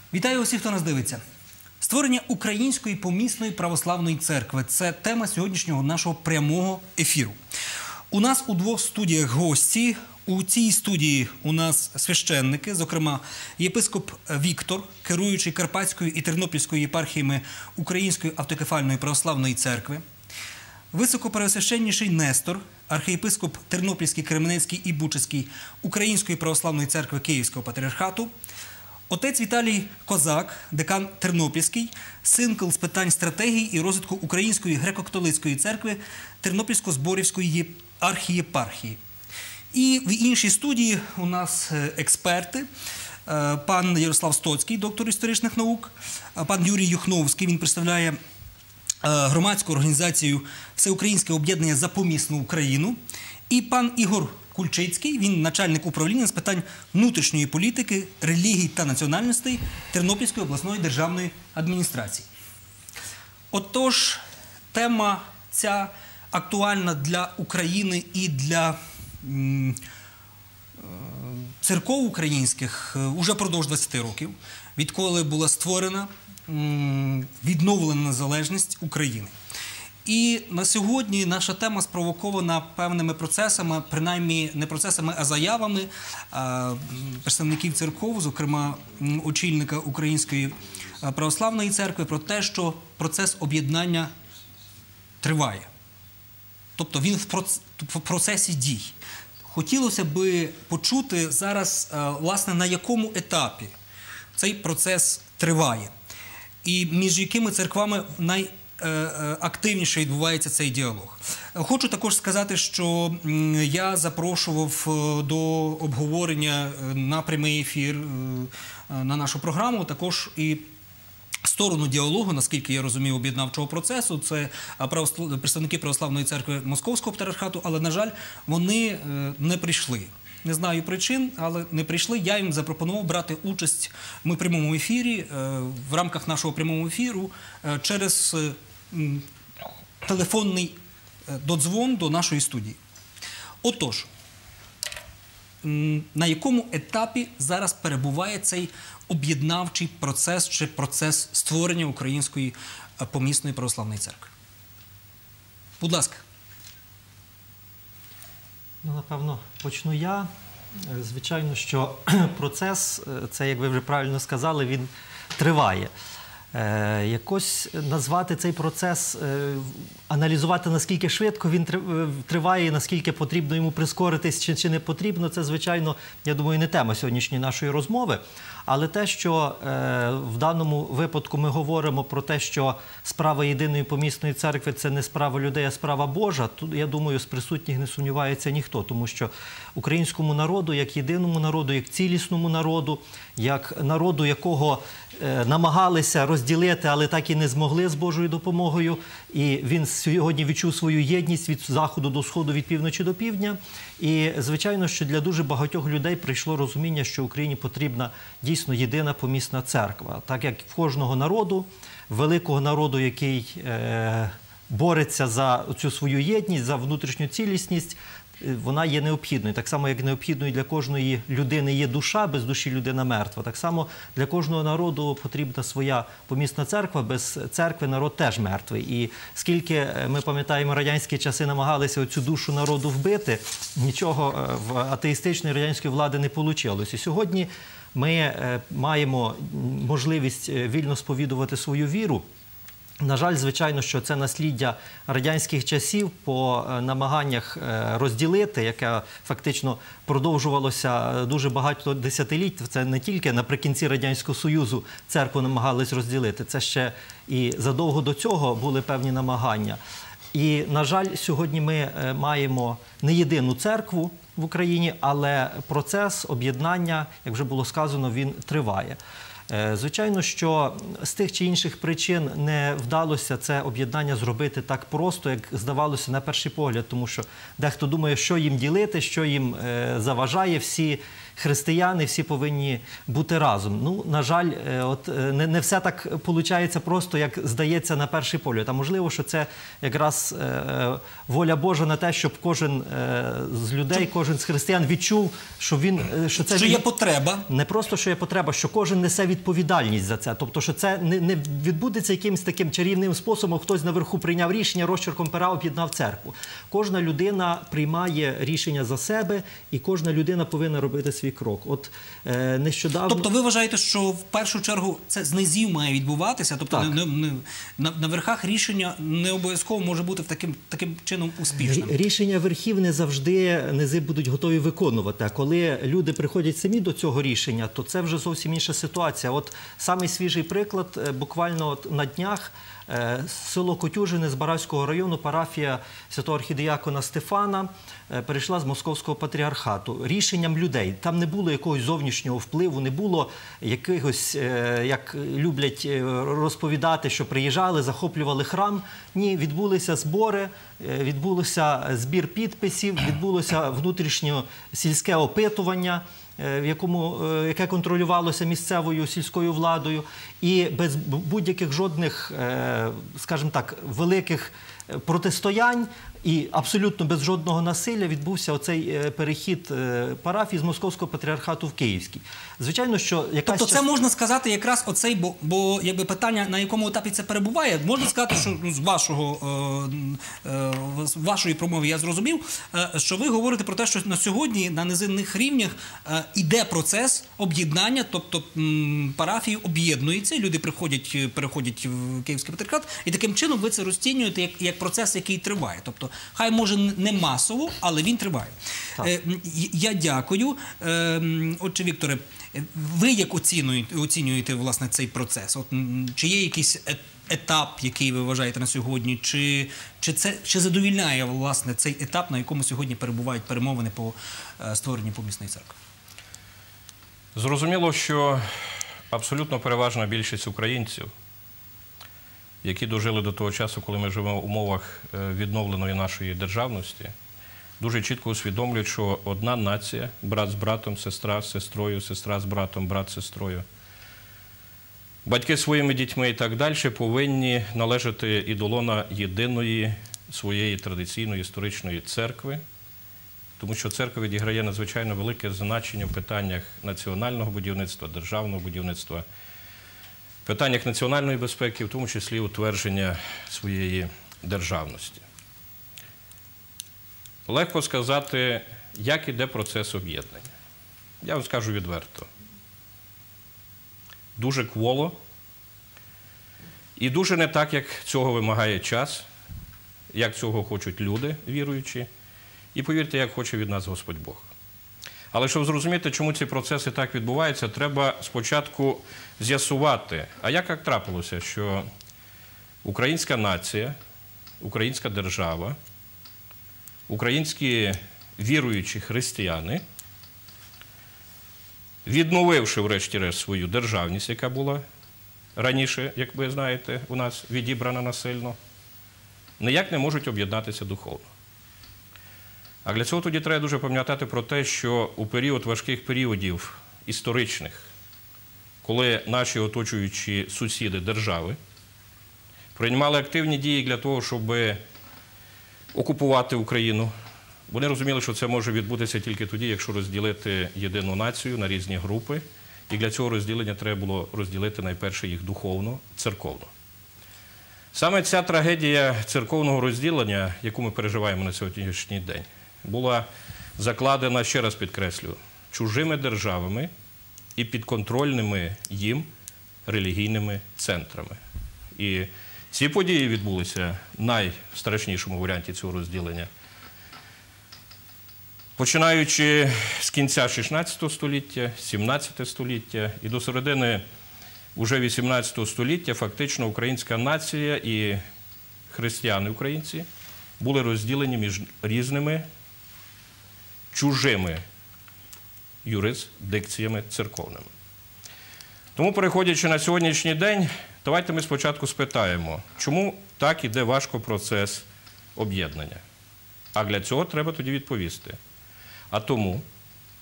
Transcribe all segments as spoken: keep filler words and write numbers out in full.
Вітаю усіх, хто нас дивиться. Створення Української помісної православної церкви – це тема сьогоднішнього нашого прямого ефіру. У нас у двох студіях гості. У цій студії у нас священники, зокрема, єпископ Віктор, керуючий Карпатською і Тернопільською єпархіями Української автокефальної православної церкви, високопреосвященніший Нестор, архієпископ Тернопільський, Кременецький і Бучацький Української православної церкви Київського патріархату, отець Віталій Козак, декан Тернопільський, синкл з питань стратегії і розвитку Української греко-католицької церкви Тернопільсько-Зборівської архієпархії. І в іншій студії у нас експерти. Пан Ярослав Стоцький, доктор історичних наук, пан Юрій Юхновський, він представляє громадську організацію Всеукраїнське об'єднання за помісну Україну, і пан Ігор Кульчицький, він начальник управління з питань внутрішньої політики, релігій та національностей Тернопільської обласної державної адміністрації. Отож, тема ця актуальна для України і для м, церков українських уже продовж двадцяти років, відколи була створена, м, відновлена незалежність України. І на сьогодні наша тема спровокована певними процесами, принаймні не процесами, а заявами а, представників церков, зокрема очільника Української православної церкви, про те, що процес об'єднання триває. Тобто він в процесі дій. Хотілося б почути зараз, власне, на якому етапі цей процес триває і між якими церквами най активніше відбувається цей діалог. Хочу також сказати, що я запрошував до обговорення на прямий ефір на нашу програму також і сторону діалогу, наскільки я розумію, об'єднавчого процесу. Це представники Православної церкви Московського патріархату, але, на жаль, вони не прийшли. Не знаю причин, але не прийшли. Я їм запропонував брати участь ми в прямому ефірі, в рамках нашого прямого ефіру, через телефонний додзвон до нашої студії. Отож, на якому етапі зараз перебуває цей об'єднавчий процес чи процес створення Української помісної православної церкви? Будь ласка. Ну, напевно, почну я. Звичайно, що процес, це, як ви вже правильно сказали, він триває. Е, якось назвати цей процес, е, аналізувати, наскільки швидко він триває, наскільки потрібно йому прискоритись чи, чи не потрібно, це, звичайно, я думаю, не тема сьогоднішньої нашої розмови. Але те, що е, в даному випадку ми говоримо про те, що справа єдиної помісної церкви – це не справа людей, а справа Божа, тут, я думаю, з присутніх не сумнівається ніхто. Тому що українському народу, як єдиному народу, як цілісному народу, як народу, якого е, намагалися розділити, але так і не змогли з Божою допомогою, і він сьогодні відчув свою єдність від заходу до сходу, від півночі до півдня. І, звичайно, що для дуже багатьох людей прийшло розуміння, що Україні потрібна дійсно єдина помісна церква. Так як в кожного народу, великого народу, який е, бореться за цю свою єдність, за внутрішню цілісність, вона є необхідною. Так само, як необхідною для кожної людини є душа, без душі людина мертва. Так само для кожного народу потрібна своя помісна церква, без церкви народ теж мертвий. І скільки, ми пам'ятаємо, радянські часи намагалися цю душу народу вбити, нічого в атеїстичної радянської влади не вийшло. І сьогодні ми маємо можливість вільно сповідувати свою віру. На жаль, звичайно, що це насліддя радянських часів по намаганнях розділити, яке фактично продовжувалося дуже багато десятиліть. Це не тільки наприкінці Радянського Союзу церкву намагались розділити, це ще і задовго до цього були певні намагання. І, на жаль, сьогодні ми маємо не єдину церкву в Україні, але процес об'єднання, як вже було сказано, він триває. Звичайно, що з тих чи інших причин не вдалося це об'єднання зробити так просто, як здавалося на перший погляд, тому що дехто думає, що їм ділити, що їм заважає. Всі християни, всі повинні бути разом. Ну, на жаль, от не, не все так виходить просто, як здається на перший погляд. А можливо, що це якраз е, воля Божа на те, щоб кожен е, з людей, кожен з християн відчув, що він що це що є потреба. Не просто що є потреба, що кожен несе відповідальність за це. Тобто, що це не, не відбудеться якимось таким чарівним способом, хтось наверху прийняв рішення, розчерком пера об'єднав церкву. Кожна людина приймає рішення за себе, і кожна людина повинна робити свій крок. От е, нещодавно... Тобто ви вважаєте, що в першу чергу це з низів має відбуватися? Тобто не, не, на, на верхах рішення не обов'язково може бути таким, таким чином успішним? Рішення верхів не завжди низи будуть готові виконувати. А коли люди приходять самі до цього рішення, то це вже зовсім інша ситуація. От самий свіжий приклад, буквально от на днях, село Котюжине з Баравського району, парафія святого архідіякона Стефана перейшла з Московського патріархату. Рішенням людей. Там не було якогось зовнішнього впливу, не було якихось, як люблять розповідати, що приїжджали, захоплювали храм. Ні, відбулися збори, відбулося збір підписів, відбулося внутрішнє сільське опитування, в якому, яке контролювалося місцевою сільською владою, і без будь-яких жодних, скажімо так, великих протистоянь і абсолютно без жодного насилля відбувся оцей перехід парафії з Московського патріархату в Київський. Звичайно, що якась... Тобто це можна сказати якраз оцей, бо, бо якби питання, на якому етапі це перебуває, можна сказати, що з вашого, е, е, з вашої промови я зрозумів, е, що ви говорите про те, що на сьогодні на низинних рівнях е, іде процес об'єднання, тобто м, парафії об'єднуються, люди приходять, переходять в Київський патріархат, і таким чином ви це розцінюєте як, як процес, який триває. Тобто, хай може не масово, але він триває. Е, я дякую. Е, отже, Вікторе, ви як оцінюєте, оцінюєте власне цей процес? От, чи є якийсь етап, який ви вважаєте на сьогодні, чи, чи, це, чи задовільняє власне цей етап, на якому сьогодні перебувають перемовини по е, створенню помісної церкви? Зрозуміло, що абсолютно переважна більшість українців, які дожили до того часу, коли ми живемо в умовах відновленої нашої державності, дуже чітко усвідомлюють, що одна нація, брат з братом, сестра з сестрою, сестра з братом, брат з сестрою, батьки своїми дітьми і так далі повинні належати і до лона єдиної своєї традиційної історичної церкви, тому що церква відіграє надзвичайно велике значення в питаннях національного будівництва, державного будівництва, в питаннях національної безпеки, в тому числі утвердження своєї державності. Легко сказати, як іде процес об'єднання. Я вам скажу відверто. Дуже кволо і дуже не так, як цього вимагає час, як цього хочуть люди, віруючі, і, повірте, як хоче від нас Господь Бог. Але щоб зрозуміти, чому ці процеси так відбуваються, треба спочатку з'ясувати, а як так трапилося, що українська нація, українська держава, українські віруючі християни, відновивши врешті-решт свою державність, яка була раніше, як ви знаєте, у нас відібрана насильно, ніяк не можуть об'єднатися духовно. А для цього тоді треба дуже пам'ятати про те, що у період важких періодів історичних, коли наші оточуючі сусіди держави приймали активні дії для того, щоб окупувати Україну, вони розуміли, що це може відбутися тільки тоді, якщо розділити єдину націю на різні групи. І для цього розділення треба було розділити найперше їх духовно, церковно. Саме ця трагедія церковного розділення, яку ми переживаємо на сьогоднішній день, була закладена, ще раз підкреслю, чужими державами і підконтрольними їм релігійними центрами. І ці події відбулися в найстрашнішому варіанті цього розділення. Починаючи з кінця шістнадцятого століття, сімнадцятого століття і до середини уже вісімнадцятого століття фактично українська нація і християни-українці були розділені між різними чужими юрисдикціями церковними. Тому, переходячи на сьогоднішній день, давайте ми спочатку спитаємо, чому так іде важко процес об'єднання. А для цього треба тоді відповісти. А тому,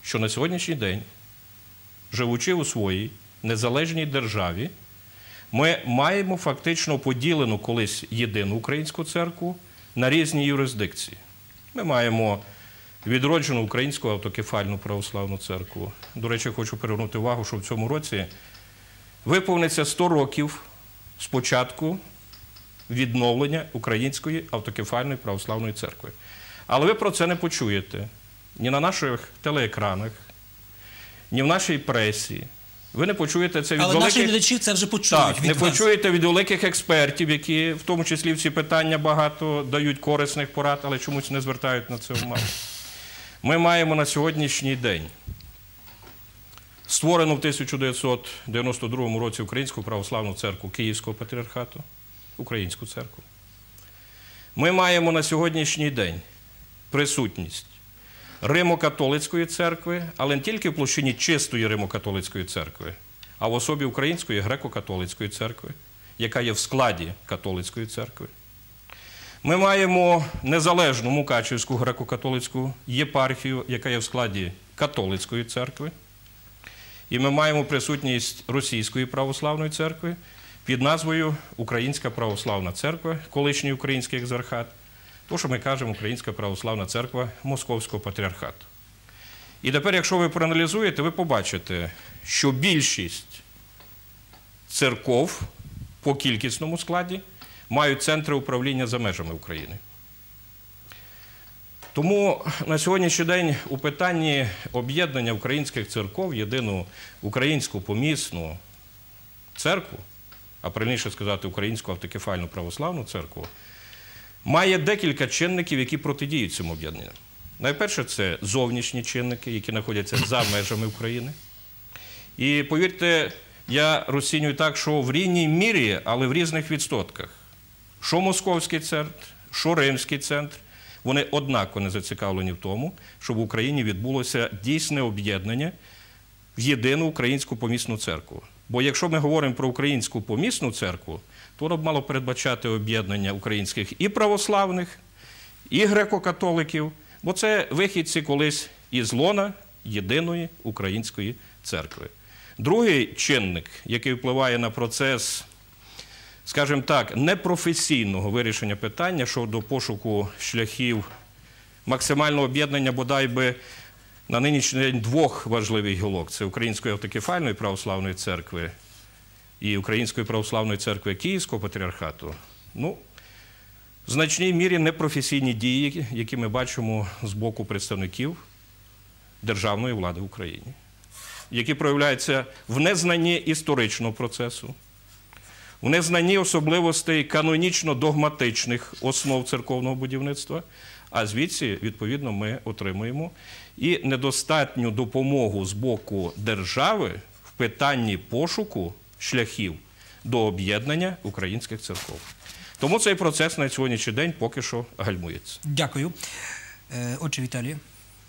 що на сьогоднішній день, живучи у своїй незалежній державі, ми маємо фактично поділену колись єдину українську церкву на різні юрисдикції. Ми маємо відроджену Українську автокефальну православну церкву. До речі, хочу привернути увагу, що в цьому році виповниться сто років з початку відновлення Української автокефальної православної церкви. Але ви про це не почуєте ні на наших телеекранах, ні в нашій пресі. Ви не почуєте це від Але великих... наші глядачі це вже почують Так, від не вас. почуєте від великих експертів, які в тому числі в ці питання багато дають корисних порад, але чомусь не звертають на це увагу. Ми маємо на сьогоднішній день створену в тисяча дев'ятсот дев'яносто другому році Українську православну церкву Київського патріархату, Українську церкву. Ми маємо на сьогоднішній день присутність Римо-католицької церкви, але не тільки в площині чистої Римо-католицької церкви, а в особі Української греко-католицької церкви, яка є в складі католицької церкви. Ми маємо незалежну Мукачівську греко-католицьку єпархію, яка є в складі католицької церкви. І ми маємо присутність Російської православної церкви під назвою Українська православна церква, колишній український екзархат, то, що ми кажемо Українська православна церква Московського патріархату. І тепер, якщо ви проаналізуєте, ви побачите, що більшість церков по кількісному складі мають центри управління за межами України. Тому на сьогоднішній день у питанні об'єднання українських церков в єдину українську помісну церкву, а правильніше сказати, Українську автокефальну православну церкву, має декілька чинників, які протидіють цьому об'єднанню. Найперше, це зовнішні чинники, які знаходяться за межами України. І повірте, я розцінюю так, що в рівній мірі, але в різних відсотках. Що Московський центр, що Римський центр, вони однаково не зацікавлені в тому, щоб в Україні відбулося дійсне об'єднання в єдину українську помісну церкву. Бо якщо ми говоримо про українську помісну церкву, то воно б мало передбачати об'єднання українських і православних, і греко-католиків, бо це вихідці колись із лона єдиної української церкви. Другий чинник, який впливає на процес, скажімо так, непрофесійного вирішення питання щодо пошуку шляхів максимального об'єднання, бодай би на нинішній день двох важливих гілок – це Української автокефальної православної церкви і Української православної церкви Київського патріархату, ну, в значній мірі непрофесійні дії, які ми бачимо з боку представників державної влади в Україні, які проявляються в незнанні історичного процесу, в незнанні особливостей канонічно-догматичних основ церковного будівництва, а звідси, відповідно, ми отримуємо і недостатню допомогу з боку держави в питанні пошуку шляхів до об'єднання українських церков. Тому цей процес на сьогоднішній день поки що гальмується. Дякую. Отже, Віталій.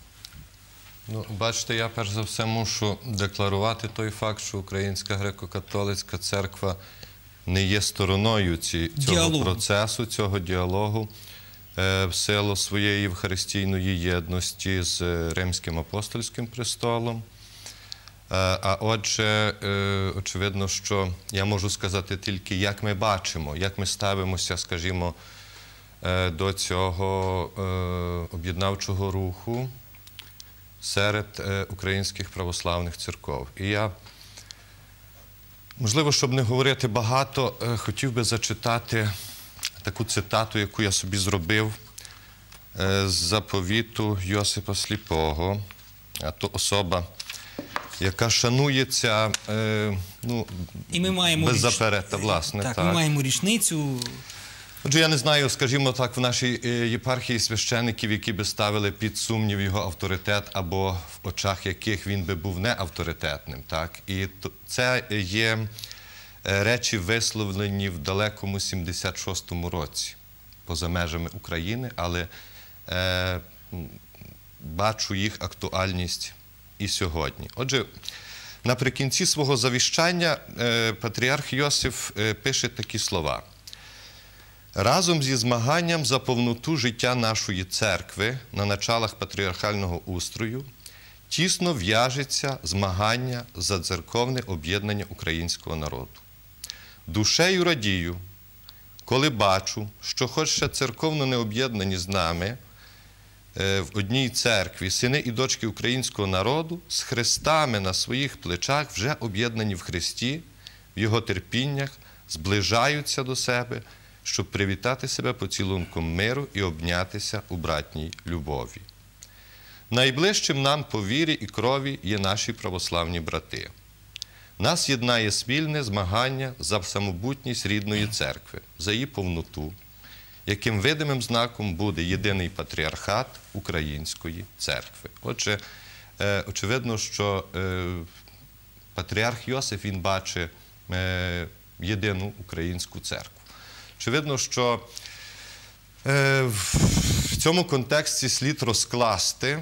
Ну, бачите, я перш за все мушу декларувати той факт, що Українська греко-католицька церква не є стороною ці, цього діалогу. процесу, цього діалогу е, в силу своєї євхаристійної єдності з Римським апостольським престолом. Е, а отже, е, очевидно, що я можу сказати тільки, як ми бачимо, як ми ставимося, скажімо, е, до цього е, об'єднавчого руху серед е, українських православних церков. І я, можливо, щоб не говорити багато, е, хотів би зачитати таку цитату, яку я собі зробив е, з заповіту Йосипа Сліпого. А то особа, яка шанується, е, ну, І ми маємо беззаперечно, власне. Так, так. ми маємо річницю. Отже, я не знаю, скажімо так, в нашій єпархії священиків, які би ставили під сумнів його авторитет, або в очах яких він би був не авторитетним. Так? І це є речі, висловлені в далекому сімдесят шостому році, поза межами України, але е, бачу їх актуальність і сьогодні. Отже, наприкінці свого завіщання е, патріарх Йосиф е, пише такі слова. Разом зі змаганням за повноту життя нашої церкви на началах патріархального устрою тісно в'яжеться змагання за церковне об'єднання українського народу. Душею радію, коли бачу, що хоч ще церковно не об'єднані з нами в одній церкві сини і дочки українського народу з хрестами на своїх плечах вже об'єднані в Христі, в Його терпіннях, зближаються до себе, щоб привітати себе поцілунком миру і обнятися у братній любові. Найближчим нам по вірі і крові є наші православні брати. Нас єднає спільне змагання за самобутність рідної церкви, за її повноту, яким видимим знаком буде єдиний патріархат Української церкви. Отже, очевидно, що патріарх Йосиф, він бачить єдину українську церкву. Очевидно, що в цьому контексті слід розкласти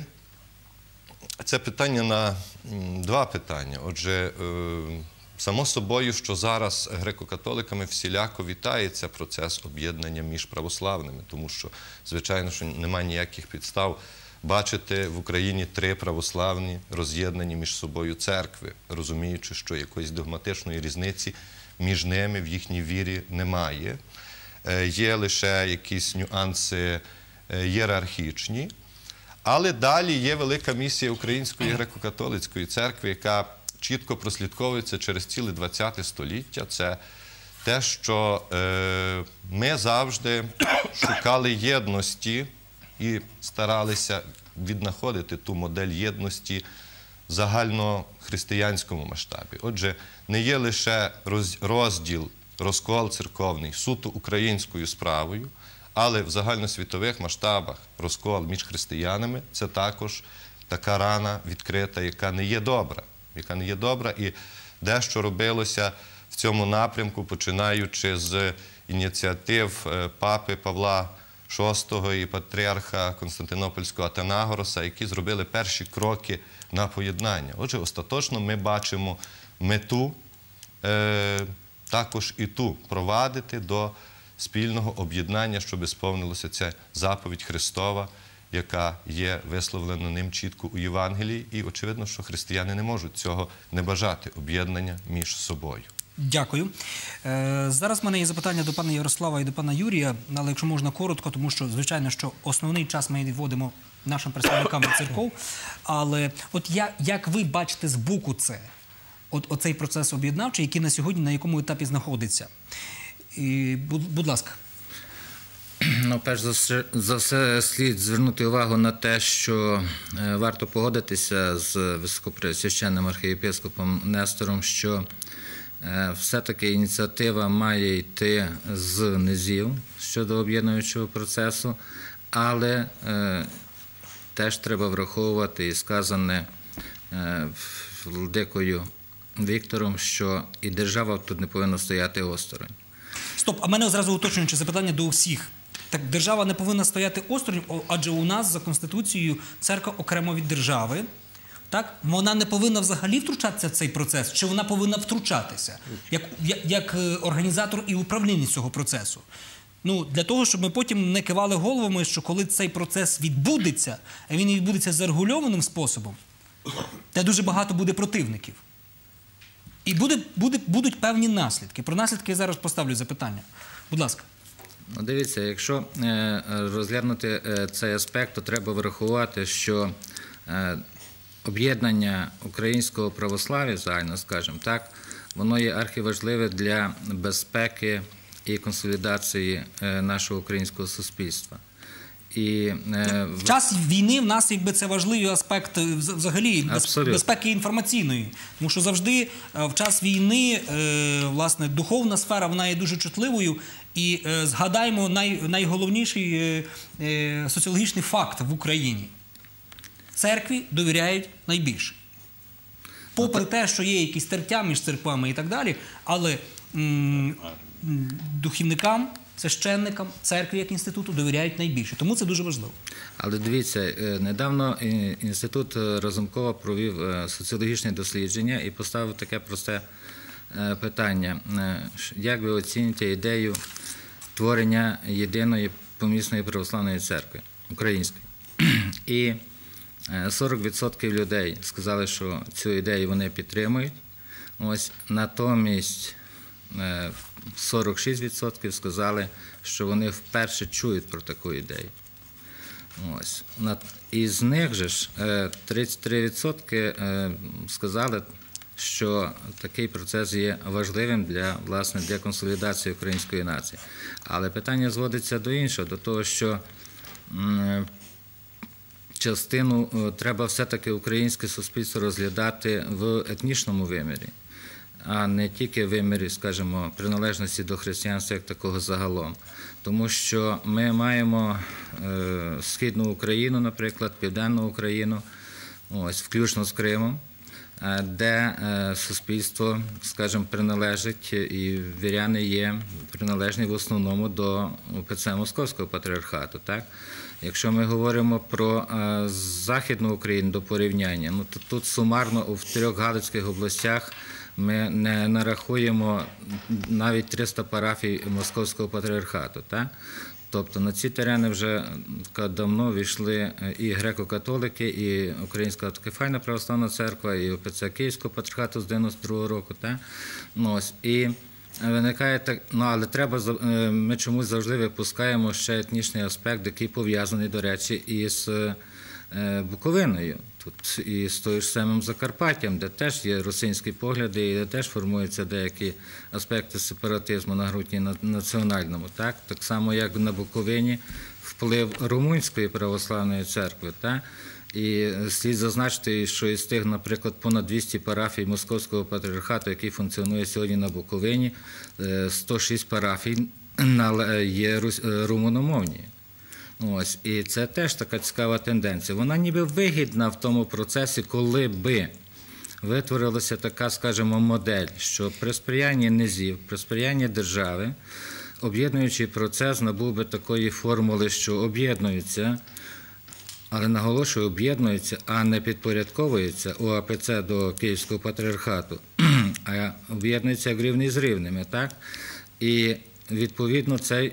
це питання на два питання. Отже, само собою, що зараз греко-католиками всіляко вітається процес об'єднання між православними, тому що, звичайно, що немає ніяких підстав бачити в Україні три православні роз'єднані між собою церкви, розуміючи, що якоїсь догматичної різниці між ними в їхній вірі немає. Є лише якісь нюанси ієрархічні. Але далі є велика місія Української греко-католицької церкви, яка чітко прослідковується через ціле ХХ століття. Це те, що е, ми завжди шукали єдності і старалися віднаходити ту модель єдності в загальнохристиянському масштабі. Отже, не є лише розділ, розкол церковний суто українською справою, але в загальносвітових масштабах розкол між християнами – це також така рана відкрита, яка не є добра. Яка не є добра, і дещо робилося в цьому напрямку, починаючи з ініціатив папи Павла шостого і патріарха Константинопольського Атанагороса, які зробили перші кроки на поєднання. Отже, остаточно ми бачимо мету е, також і ту провадити до спільного об'єднання, щоб сповнилося ця заповідь Христова, яка є висловлена ним чітко у Євангелії. І очевидно, що християни не можуть цього не бажати, об'єднання між собою. Дякую. Е, зараз в мене є запитання до пана Ярослава і до пана Юрія, але якщо можна коротко, тому що, звичайно, що основний час ми відводимо нашим представникам від церков. Але от я, як ви бачите збоку це, от, оцей процес об'єднавчий, який на сьогодні на якому етапі знаходиться? І, будь, будь ласка. Ну, перш за все, за все слід звернути увагу на те, що е, варто погодитися з високопреосвященним архієпископом Нестором, що е, все-таки ініціатива має йти з низів щодо об'єднуючого процесу, але е, теж треба враховувати і сказане е, владикою Віктором, що і держава тут не повинна стояти осторонь. Стоп, а в мене одразу уточнююче запитання до усіх. Так держава не повинна стояти осторонь, адже у нас за Конституцією церква окремо від держави. Так? Вона не повинна взагалі втручатися в цей процес, чи вона повинна втручатися як, як, як організатор і управлінець цього процесу? Ну, для того, щоб ми потім не кивали головами, що коли цей процес відбудеться, а він відбудеться зарегульованим способом, де дуже багато буде противників. І буде, буде, будуть певні наслідки. Про наслідки я зараз поставлю запитання. Будь ласка. Ну, дивіться, якщо е, розглянути е, цей аспект, то треба врахувати, що е, об'єднання українського православ'я, загально скажімо так, воно є архіважливе для безпеки і консолідації е, нашого українського суспільства. І, е, в час війни в нас якби це важливий аспект взагалі без, безпеки інформаційної. Тому що завжди в час війни е, власне, духовна сфера вона є дуже чутливою. І е, згадаємо най, найголовніший е, е, соціологічний факт в Україні. Церкві довіряють найбільше. Попри те, що є якісь тертя між церквами і так далі, але м, духівникам, священникам, церкві як інституту довіряють найбільше. Тому це дуже важливо. Але дивіться, недавно інститут Разумкова провів соціологічне дослідження і поставив таке просте питання. Як ви оціните ідею творення єдиної помісної православної церкви української? І сорок відсотків людей сказали, що цю ідею вони підтримують. Ось, натомість сорок шість відсотків сказали, що вони вперше чують про таку ідею. Ось. Із них же ж тридцять три відсотки сказали, що такий процес є важливим для, власне, для консолідації української нації. Але питання зводиться до іншого, до того, що частину треба все-таки українське суспільство розглядати в етнічному вимірі, а не тільки в вимірі, скажімо, приналежності до християнства як такого загалом. Тому що ми маємо е, Східну Україну, наприклад, Південну Україну, ось, включно з Кримом, е, де е, суспільство, скажімо, приналежить, і віряни є приналежні в основному до УПЦ Московського патріархату, так? Якщо ми говоримо про е, Західну Україну до порівняння, ну, то тут сумарно в трьох Галицьких областях ми не нарахуємо навіть триста парафій Московського патріархату. Так? Тобто на ці терени вже давно війшли і греко-католики, і Українська автокефальна православна церква, і ОПЦ Київського патріархату з дев'яносто другого року. Так? Ну, ось, і виникає так, ну, але треба, ми чомусь завжди випускаємо ще етнічний аспект, який пов'язаний, до речі, із Буковиною. Тут і з тою ж самим Закарпаттям, де теж є русинські погляди, і де теж формуються деякі аспекти сепаратизму на ґрунті національному. Так? Так само, як на Буковині вплив Румунської православної церкви. Так? І слід зазначити, що із тих, наприклад, понад двісті парафій Московського патріархату, який функціонує сьогодні на Буковині, сто шість парафій є румуномовні. Ось, і це теж така цікава тенденція. Вона ніби вигідна в тому процесі, коли би витворилася така, скажімо, модель, що при сприянні низів, при сприянні держави, об'єднуючий процес набув би такої формули, що об'єднуються, але наголошую, об'єднуються, а не підпорядковуються УАПЦ до Київського патріархату, а об'єднуються як рівні з рівними, так? І відповідно, це,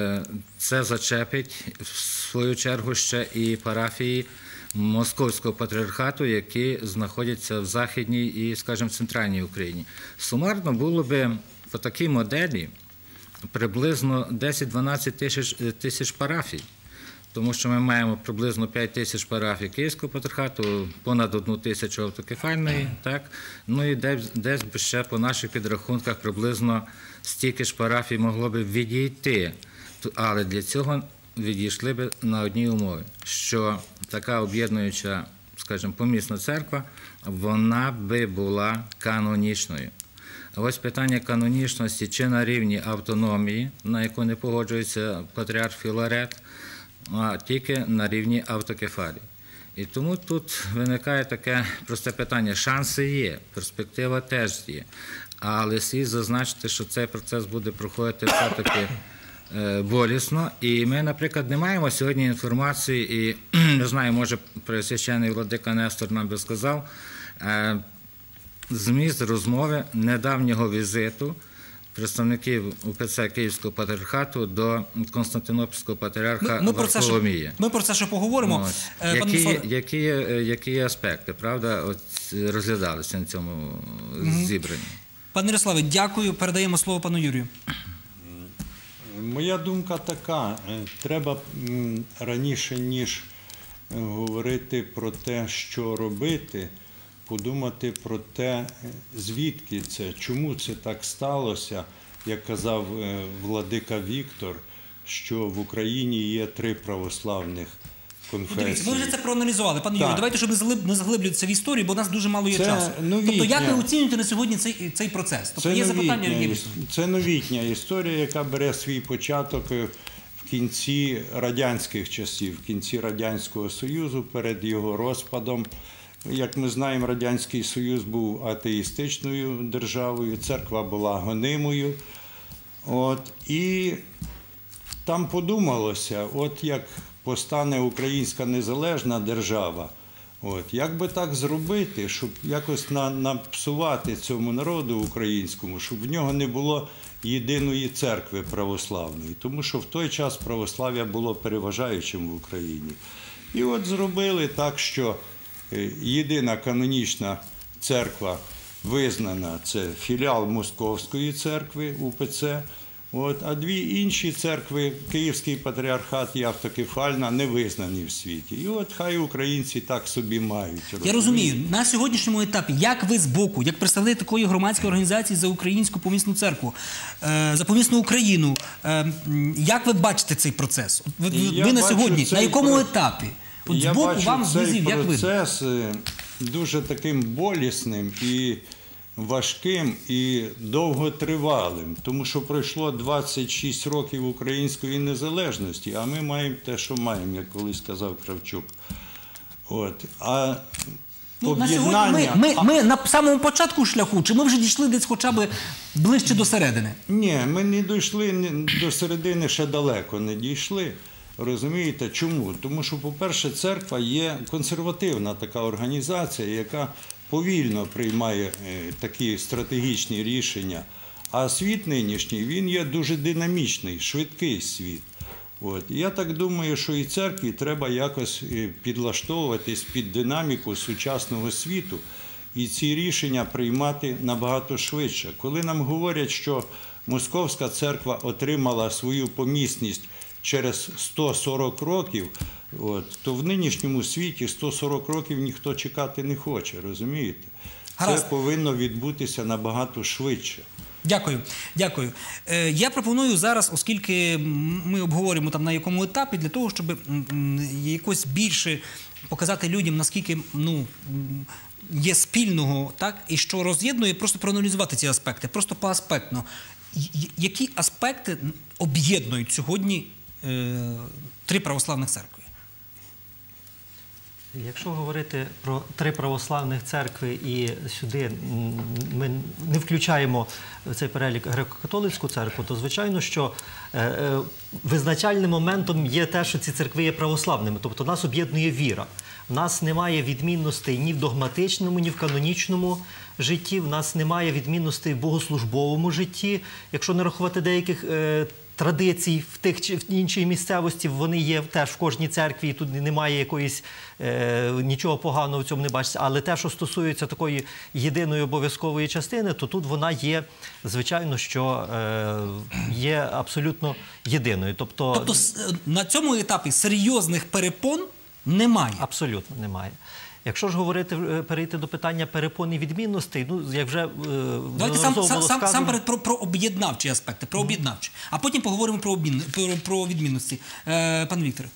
це зачепить, в свою чергу, ще і парафії Московського патріархату, які знаходяться в Західній і, скажімо, Центральній Україні. Сумарно було би по такій моделі приблизно десять-дванадцять тисяч, тисяч парафій, тому що ми маємо приблизно п'ять тисяч парафій Київського патріархату, понад одну тисячу автокефальної, так? Ну і десь, десь ще по наших підрахунках приблизно стільки ж парафій могло б відійти, але для цього відійшли б на одній умові, що така об'єднуюча, скажімо, помісна церква, вона би була канонічною. А ось питання канонічності чи на рівні автономії, на яку не погоджується патріарх Філарет, а тільки на рівні автокефалії. І тому тут виникає таке просте питання. Шанси є, перспектива теж є. Але слід зазначити, що цей процес буде проходити все-таки болісно. І ми, наприклад, не маємо сьогодні інформації, і не знаю, може, Преосвященний владика Нестор нам би сказав, зміст розмови недавнього візиту представників УПЦ Київського патріархату до Константинопольського патріарха ми, ми Варфоломія. Про це, ми про це ще поговоримо. Е, які, які, які аспекти, правда, от, розглядалися на цьому угу. зібранні? Пане Ярославе, дякую. Передаємо слово пану Юрію. Моя думка така. Треба раніше, ніж говорити про те, що робити, подумати про те, звідки це, чому це так сталося, як казав владика Віктор, що в Україні є три православних конфесії. Дивіться, ми вже це проаналізували. Пане Юрію, давайте, щоб не заглиблюватися в історію, бо у нас дуже мало є це часу. Новітня. Тобто, як ви оцінюєте на сьогодні цей, цей процес? Тобто, це є новітня, запитання, які... Це новітня історія, яка бере свій початок в кінці радянських часів, в кінці Радянського Союзу, перед його розпадом. Як ми знаємо, Радянський Союз був атеїстичною державою, церква була гонимою. От, і там подумалося, от як постане українська незалежна держава, от, як би так зробити, щоб якось на, напсувати цьому народу українському, щоб в нього не було єдиної церкви православної, тому що в той час православ'я було переважаючим в Україні. І от зробили так, що єдина канонічна церква визнана – це філіал Московської церкви УПЦ, от, а дві інші церкви, Київський патріархат і автокефальна, не визнані в світі. І от хай українці так собі мають. Я розумію, на сьогоднішньому етапі, як ви з боку, як представник такої громадської організації за Українську помісну церкву, за помісну Україну, як ви бачите цей процес? Ви, ви на сьогодні, на якому про... етапі? От Я з боку бачу вам цей визів, як процес дуже таким болісним і важким і довготривалим, тому що пройшло двадцять шість років української незалежності, а ми маємо те, що маємо, як колись сказав Кравчук. От. А ну, на сьогодні ми, ми, ми на самому початку шляху, чи ми вже дійшли десь хоча б ближче до середини? Ні, ми не дійшли до середини, ще далеко не дійшли. Розумієте, чому? Тому що, по-перше, церква є консервативна така організація, яка повільно приймає такі стратегічні рішення. А світ нинішній, він є дуже динамічний, швидкий світ. От. Я так думаю, що і церкві треба якось підлаштовуватись під динаміку сучасного світу і ці рішення приймати набагато швидше. Коли нам говорять, що Московська церква отримала свою помісність через сто сорок років, от, то в нинішньому світі сто сорок років ніхто чекати не хоче, розумієте? Гаразд. Це повинно відбутися набагато швидше. Дякую, дякую. Е, я пропоную зараз, оскільки ми обговорюємо там на якому етапі, для того, щоб якось більше показати людям, наскільки ну, є спільного, так, і що роз'єднує, просто проаналізувати ці аспекти, просто поаспектно. Які аспекти об'єднують сьогодні е, три православних церкви? Якщо говорити про три православних церкви і сюди ми не включаємо в цей перелік греко-католицьку церкву, то звичайно, що визначальним моментом є те, що ці церкви є православними. Тобто нас об'єднує віра. У нас немає відмінностей ні в догматичному, ні в канонічному житті, в нас немає відмінностей в богослужбовому житті. Якщо не рахувати деяких традицій в тих чи в іншій місцевості, вони є теж в кожній церкві, і тут немає якоїсь, е, нічого поганого в цьому не бачиться. Але те, що стосується такої єдиної обов'язкової частини, то тут вона є, звичайно, що е, є абсолютно єдиною. Тобто, тобто на цьому етапі серйозних перепон немає? Абсолютно немає. Якщо ж говорити, перейти до питання перепон і відмінностей, ну, як вже Давайте сам, сам, сам, сам перед про, про об'єднавчі аспекти, про об'єднавчі. А потім поговоримо про, обмін, про, про відмінності. Е, пане Вікторе.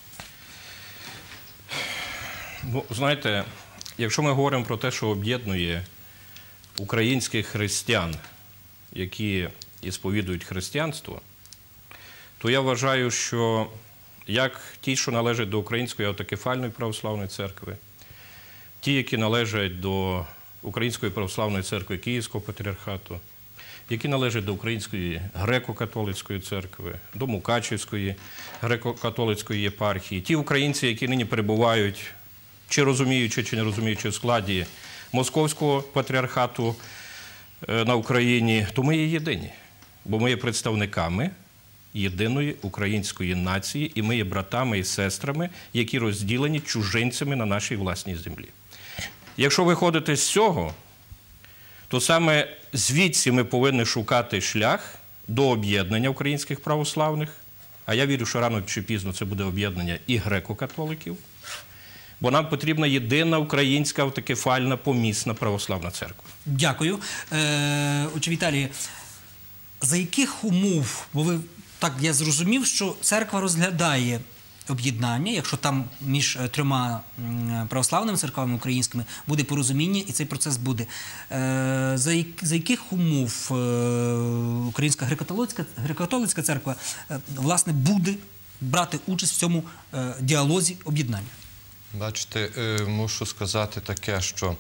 Ну, знаєте, якщо ми говоримо про те, що об'єднує українських християн, які і сповідують християнство, то я вважаю, що як ті, що належать до Української автокефальної православної церкви, ті, які належать до Української православної церкви Київського патріархату, які належать до Української греко-католицької церкви, до Мукачівської греко-католицької єпархії, ті українці, які нині перебувають, чи розуміючи, чи не розуміючи, в складі Московського патріархату на Україні, то ми є єдині, бо ми є представниками єдиної української нації, і ми є братами і сестрами, які розділені чужинцями на нашій власній землі. Якщо виходити з цього, то саме звідси ми повинні шукати шлях до об'єднання українських православних, а я вірю, що рано чи пізно це буде об'єднання і греко-католиків, бо нам потрібна єдина українська автокефальна помісна православна церква. Дякую. Е, Отче Віталій, за яких умов, бо ви так я зрозумів, що церква розглядає об'єднання, якщо там між трьома православними церквами українськими буде порозуміння, і цей процес буде. Е, за, як, за яких умов е, Українська греко-католицька, греко-католицька церква е, власне буде брати участь в цьому е, діалозі об'єднання? Бачите, е, мушу сказати таке, що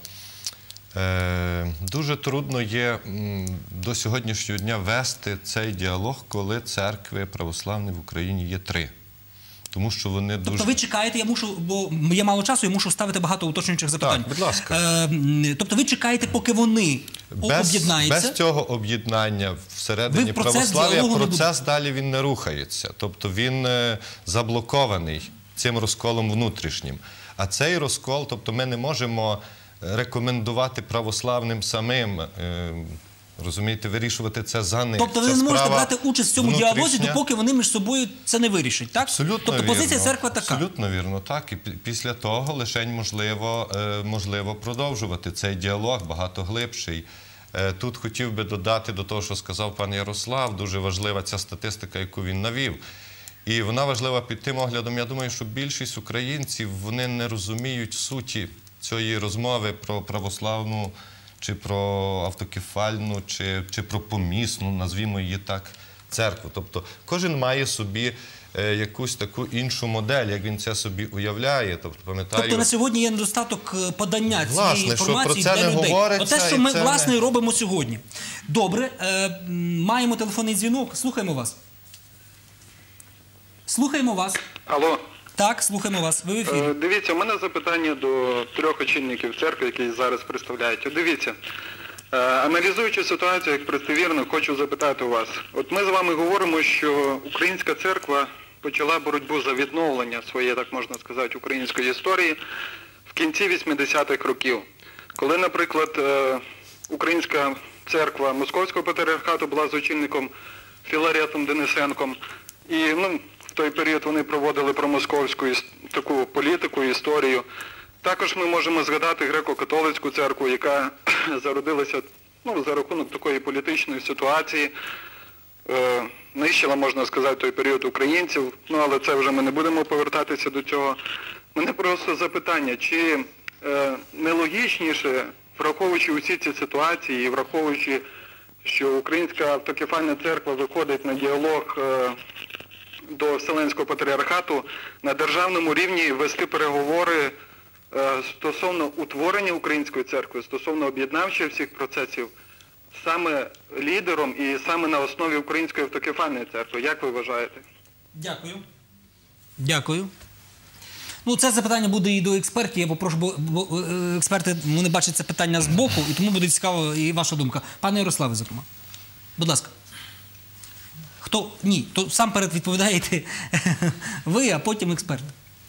Е, дуже трудно є м, до сьогоднішнього дня вести цей діалог, коли церкви православні в Україні є три. Тому що вони дуже... Тобто ви чекаєте, я мушу, бо є мало часу, я мушу ставити багато уточнюючих запитань. Так, будь ласка. Е, тобто ви чекаєте, поки вони без, об'єднаються? Без цього об'єднання всередині процес православ'я процес далі він не рухається. Тобто він е, заблокований. цим розколом внутрішнім. А цей розкол, тобто ми не можемо рекомендувати православним самим, розумієте, вирішувати це за них. Тобто ви Це не можете справа брати участь в цьому внутрішня. діалозі, допоки вони між собою це не вирішать, так? Абсолютно тобто вірно. позиція церкви така. Абсолютно вірно, так. І пі- після того лишень можливо, е, можливо продовжувати цей діалог багато глибший. Е, Тут хотів би додати до того, що сказав пан Ярослав, дуже важлива ця статистика, яку він навів. І вона важлива під тим оглядом, я думаю, що більшість українців, вони не розуміють суті цієї розмови про православну, чи про автокефальну, чи, чи про помісну, назвімо її так, церкву. Тобто кожен має собі е, якусь таку іншу модель, як він це собі уявляє. Тобто, пам'ятаю, Тобто на сьогодні є недостаток е, подання Власне, цієї що інформації про це для не людей. говориться, Оте, що і ми, це власне, не- і робимо сьогодні. Добре, е, м, маємо телефонний дзвінок, слухаємо вас. Слухаємо вас. Алло, Так, слухаємо вас. Ви в ефірі. е, дивіться, у мене запитання до трьох очільників церкви, які зараз представляють. От дивіться, е, аналізуючи ситуацію як престовірно, хочу запитати у вас. От ми з вами говоримо, що українська церква почала боротьбу за відновлення своєї, так можна сказати, української історії в кінці вісімдесятих років. Коли, наприклад, е, українська церква Московського патріархату була з очільником Філаретом Денисенком, і ну, в той період вони проводили промосковську іс- таку політику, історію. Також ми можемо згадати греко-католицьку церкву, яка зародилася ну, за рахунок такої політичної ситуації, е, нищила, можна сказати, той період українців, ну але це вже ми не будемо повертатися до цього. Мене просто запитання, чи е, нелогічніше, враховуючи усі ці ситуації і враховуючи, що Українська автокефальна церква виходить на діалог е, до Вселенського патріархату, на державному рівні вести переговори е, стосовно утворення Української церкви, стосовно об'єднавчих всіх процесів, саме лідером і саме на основі Української автокефальної церкви. Як ви вважаєте? Дякую. Дякую. Ну, це запитання буде і до експертів. Я попрошу, бо, бо е, експерти вони бачать це питання з боку, і тому буде цікаво і ваша думка. Пане Ярославе, зокрема. Будь ласка. Хто? Ні, то сам перед відповідаєте ви, а потім експерт.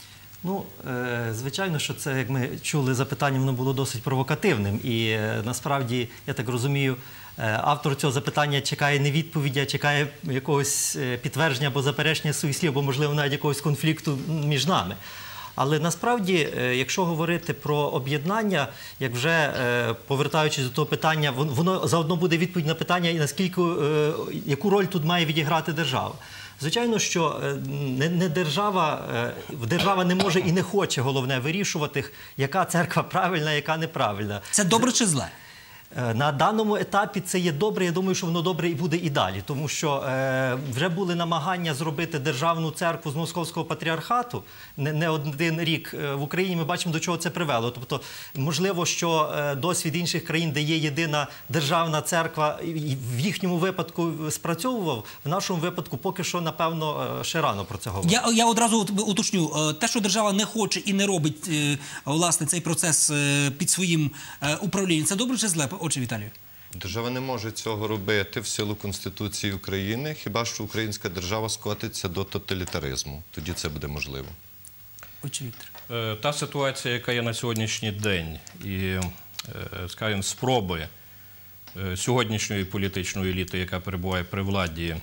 Ну, е, звичайно, що це, як ми чули, запитання, воно було досить провокативним. І е, насправді, я так розумію, е, автор цього запитання чекає не відповіді, а чекає якогось е, підтвердження або заперечення своїх слів, або, можливо, навіть якогось конфлікту між нами. Але насправді, е, якщо говорити про об'єднання, як вже е, повертаючись до того питання, воно, воно заодно буде відповідь на питання, і наскільки, е, яку роль тут має відіграти держава. Звичайно, що е, не, не держава, е, держава не може і не хоче, головне, вирішувати, яка церква правильна, яка неправильна. Це добре чи зле? Е, На даному етапі це є добре, я думаю, що воно добре і буде і далі, тому що е, вже були намагання зробити державну церкву з Московського патріархату, не, не один рік е, в Україні, ми бачимо, до чого це привело. Тобто, можливо, що е, досвід інших країн, де є єдина державна церква, і в їхньому випадку спрацьовував, в нашому випадку поки що, напевно, е, ще рано про це говорити. Я, я одразу от уточню. Е, Те, що держава не хоче і не робить е, власне цей процес е, під своїм е, управлінням, це добре чи зле? Отже, Віталію. Держава не може цього робити в силу Конституції України, хіба що українська держава скотиться до тоталітаризму. Тоді це буде можливо. Отже, Віктор. Е, Та ситуація, яка є на сьогоднішній день, і, е, скажімо, спроби е, сьогоднішньої політичної еліти, яка перебуває при владі,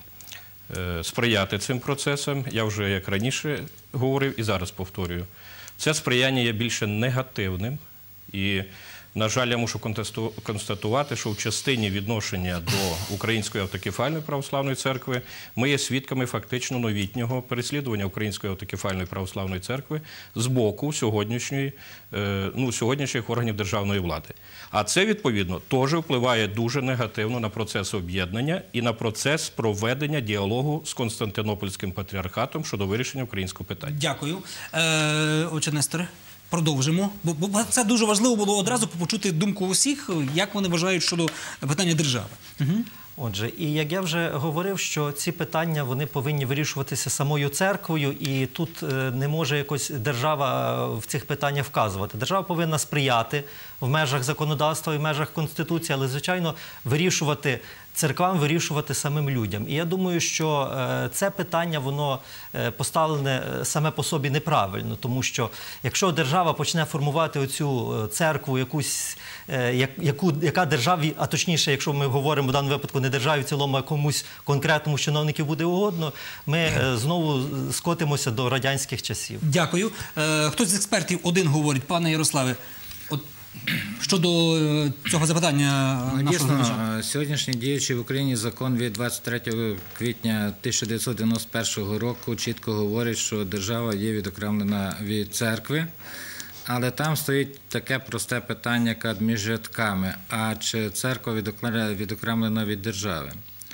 е, сприяти цим процесам, я вже як раніше говорив і зараз повторюю, це сприяння є більше негативним. І, на жаль, я мушу контесту- констатувати, що в частині відношення до Української автокефальної православної церкви ми є свідками фактично новітнього переслідування Української автокефальної православної церкви з боку сьогоднішньої, е, ну, сьогоднішніх органів державної влади. А це, відповідно, теж впливає дуже негативно на процес об'єднання і на процес проведення діалогу з Константинопольським патріархатом щодо вирішення українського питання. Дякую. Е, Отже, Несторе, продовжимо. Бо, бо це дуже важливо було одразу почути думку усіх, як вони вважають щодо питання держави. Угу. Отже, і як я вже говорив, що ці питання вони повинні вирішуватися самою церквою, і тут е, не може якось держава в цих питаннях вказувати. Держава повинна сприяти в межах законодавства і в межах Конституції, але, звичайно, вирішувати церквам вирішувати самим людям. І я думаю, що е, це питання, воно е, поставлене е, саме по собі неправильно, тому що якщо держава почне формувати оцю е, церкву, якусь, е, як, яку, яка державі, а точніше, якщо ми говоримо в даному випадку не державі в цілому, а комусь конкретному з чиновників буде угодно, ми е, знову скотимося до радянських часів. Дякую. Е, хтось з експертів один говорить, пане Ярославе, от щодо е, цього запитання Ну, нашого глядача. дійсно, сьогоднішній діючий в Україні закон від двадцять третього квітня тисяча дев'ятсот дев'яносто першого року чітко говорить, що держава є відокремлена від церкви, але там стоїть таке просте питання, як між рядками, а чи церква відокремлена від держави?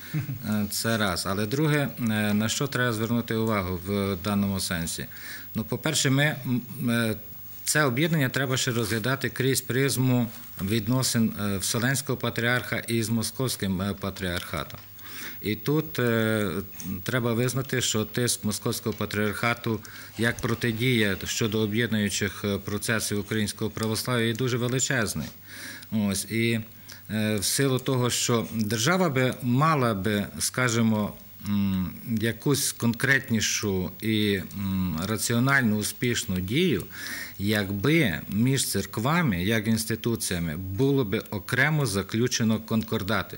Це раз. Але друге, на що треба звернути увагу в даному сенсі? Ну, по-перше, ми... Це об'єднання треба ще розглядати крізь призму відносин Вселенського патріарха із Московським патріархатом. І тут е, треба визнати, що тиск Московського патріархату як протидія щодо об'єднуючих процесів українського православ'я є дуже величезний. Ось, і е, в силу того, що держава би мала би, скажімо, якусь конкретнішу і раціональну успішну дію, якби між церквами, як інституціями, було б окремо заключено конкордати.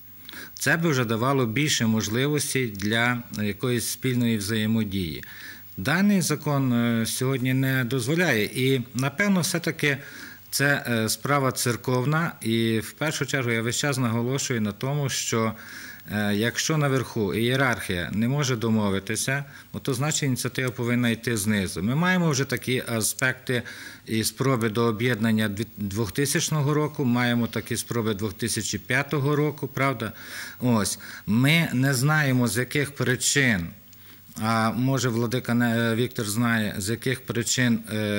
Це б вже давало більше можливостей для якоїсь спільної взаємодії. Даний закон сьогодні не дозволяє і, напевно, все-таки це справа церковна і в першу чергу я весь час наголошую на тому, що якщо наверху ієрархія не може домовитися, то значить ініціатива повинна йти знизу. Ми маємо вже такі аспекти і спроби до об'єднання двохтисячного року, маємо такі спроби дві тисячі п'ятого року, правда? Ось. Ми не знаємо, з яких причин, а може владика Віктор знає, з яких причин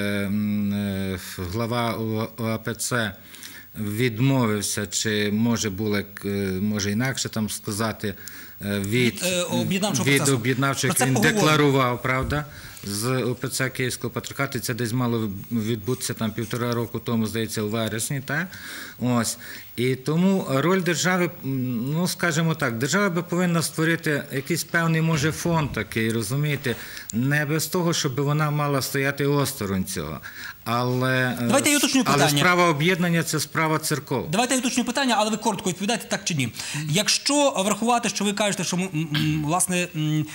глава ОАПЦ відмовився, чи може було, може інакше там сказати, від, від об'єднавчого від процесу. об'єднавчого, як він декларував, правда, з ОПЦ Київського патріархату, це десь мало відбутися там півтора року тому, здається, у вересні, так? Ось. І тому роль держави, ну, скажімо так, держава би повинна створити якийсь певний, може, фонд такий, розумієте, не без того, щоб вона мала стояти осторонь цього. Але, Давайте я уточню питання. Але справа об'єднання – це справа церков. Давайте я уточню питання, але ви коротко відповідаєте, так чи ні. Якщо врахувати, що ви кажете, що, власне,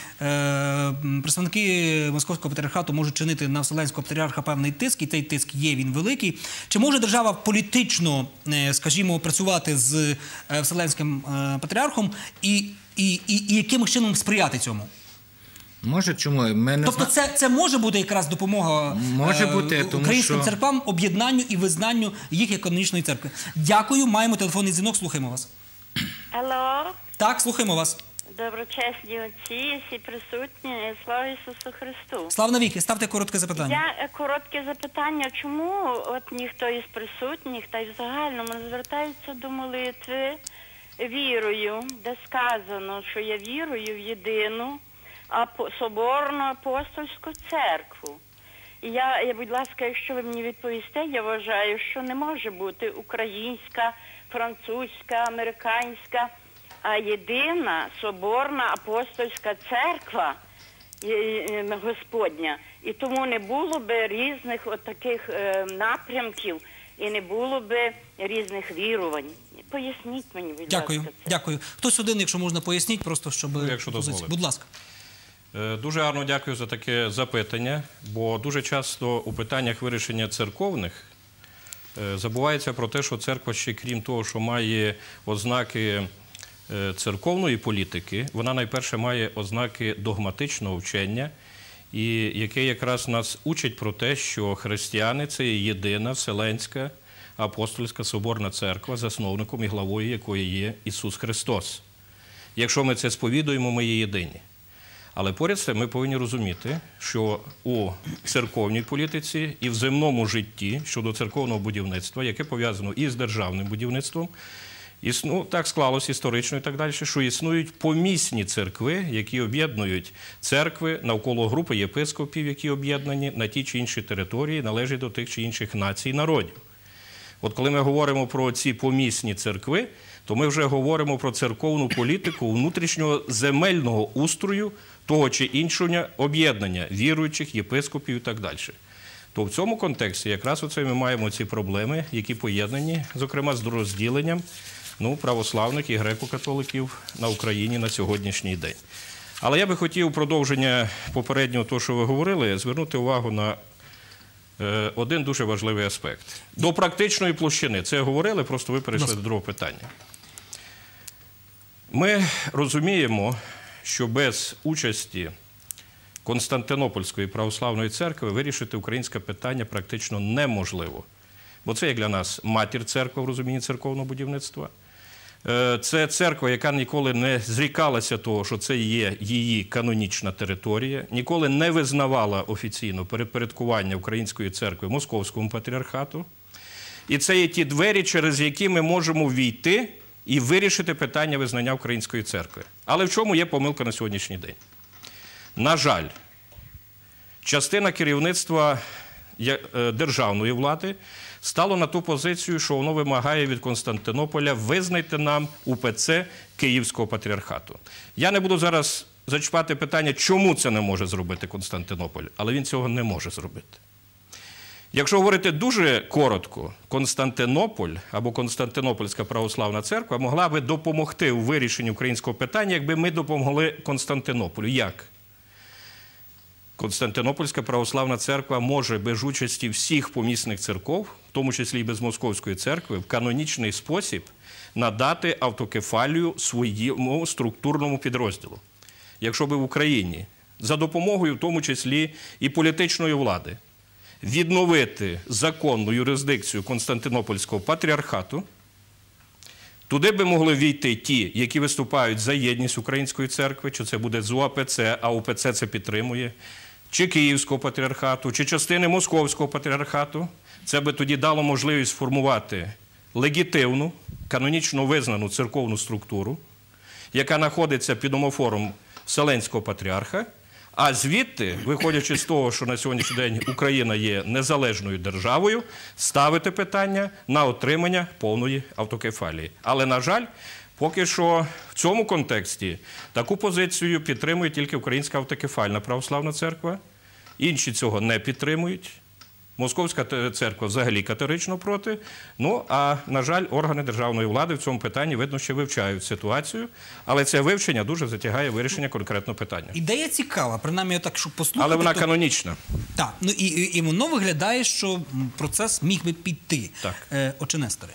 представники Московського патріархату можуть чинити на Вселенського патріарха певний тиск, і цей тиск є, він великий, чи може держава політично, скажімо, працювати з Вселенським патріархом і, і, і, і якимось чином сприяти цьому? Може, чому? Ми не тобто це, це може бути якраз допомога може бути, тому українським що... церквам, об'єднанню і визнанню їх як канонічної церкви. Дякую, маємо телефонний дзвінок, слухаємо вас. Алло. Так, слухаємо вас. Доброчесні отці, всі присутні, слава Ісусу Христу. Слава навіки, ставте коротке запитання. Я коротке запитання, чому от ніхто із присутніх, та й в загальному не звертається до молитви вірою, де сказано, що я вірую в єдину соборну апостольську церкву. І я, я, будь ласка, якщо ви мені відповісте, я вважаю, що не може бути українська, французька, американська, а єдина соборна апостольська церква Господня. І тому не було би різних от таких е, напрямків і не було би різних вірувань. Поясніть мені, будь дякую, ласка. Це. Дякую. Хтось один, якщо можна, поясніть, просто щоб... Ну, якщо дозволите. Будь ласка. Дуже гарно дякую за таке запитання, бо дуже часто у питаннях вирішення церковних забувається про те, що церква ще, крім того, що має ознаки церковної політики, вона найперше має ознаки догматичного вчення, і яке якраз нас учить про те, що християни – це є єдина Вселенська апостольська соборна церква, засновником і главою якої є Ісус Христос. Якщо ми це сповідуємо, ми є єдині. Але поряд з цим ми повинні розуміти, що у церковній політиці і в земному житті щодо церковного будівництва, яке пов'язано і з державним будівництвом, існу, так склалося історично і так далі, що існують помісні церкви, які об'єднують церкви навколо групи єпископів, які об'єднані на ті чи інші території, належать до тих чи інших націй і народів. От коли ми говоримо про ці помісні церкви, то ми вже говоримо про церковну політику внутрішнього земельного устрою того чи іншого об'єднання віруючих, єпископів і так далі. То в цьому контексті якраз оце ми маємо ці проблеми, які поєднані, зокрема, з розділенням ну, православних і греко-католиків на Україні на сьогоднішній день. Але я би хотів продовження попереднього того, що ви говорили, звернути увагу на е, один дуже важливий аспект. До практичної площини. Це говорили, просто ви перейшли до другого питання. Ми розуміємо, що без участі Константинопольської православної церкви вирішити українське питання практично неможливо. Бо це є для нас матір церква в розумінні церковного будівництва. Це церква, яка ніколи не зрікалася того, що це є її канонічна територія, ніколи не визнавала офіційно перепорядкування української церкви Московському патріархату. І це є ті двері, через які ми можемо ввійти і вирішити питання визнання української церкви. Але в чому є помилка на сьогоднішній день? На жаль, частина керівництва державної влади стало на ту позицію, що воно вимагає від Константинополя визнати нам УПЦ Київського патріархату. Я не буду зараз зачіпати питання, чому це не може зробити Константинополь, але він цього не може зробити. Якщо говорити дуже коротко, Константинополь або Константинопольська православна церква могла би допомогти у вирішенні українського питання, якби ми допомогли Константинополю. Як? Константинопольська православна церква може без участі всіх помісних церков, в тому числі і без Московської церкви, в канонічний спосіб надати автокефалію своєму структурному підрозділу. Якщо би в Україні за допомогою, в тому числі і політичної влади, відновити законну юрисдикцію Константинопольського патріархату, туди би могли війти ті, які виступають за єдність Української церкви, чи це буде з УАПЦ, а УПЦ це підтримує, чи Київського патріархату, чи частини Московського патріархату. Це би тоді дало можливість сформувати легітимну, канонічно визнану церковну структуру, яка знаходиться під омофором Вселенського патріарха, а звідти, виходячи з того, що на сьогоднішній день Україна є незалежною державою, ставити питання на отримання повної автокефалії. Але, на жаль, поки що в цьому контексті таку позицію підтримує тільки Українська автокефальна православна церква. Інші цього не підтримують. Московська церква взагалі категорично проти. Ну, а, на жаль, органи державної влади в цьому питанні, видно, ще вивчають ситуацію. Але це вивчення дуже затягає вирішення конкретного питання. Ідея цікава, принаймні, я так, щоб послухати. Але вона то... канонічна. Так, ну і, і, і воно виглядає, що процес міг би піти. Так. Е, Отче Несторе.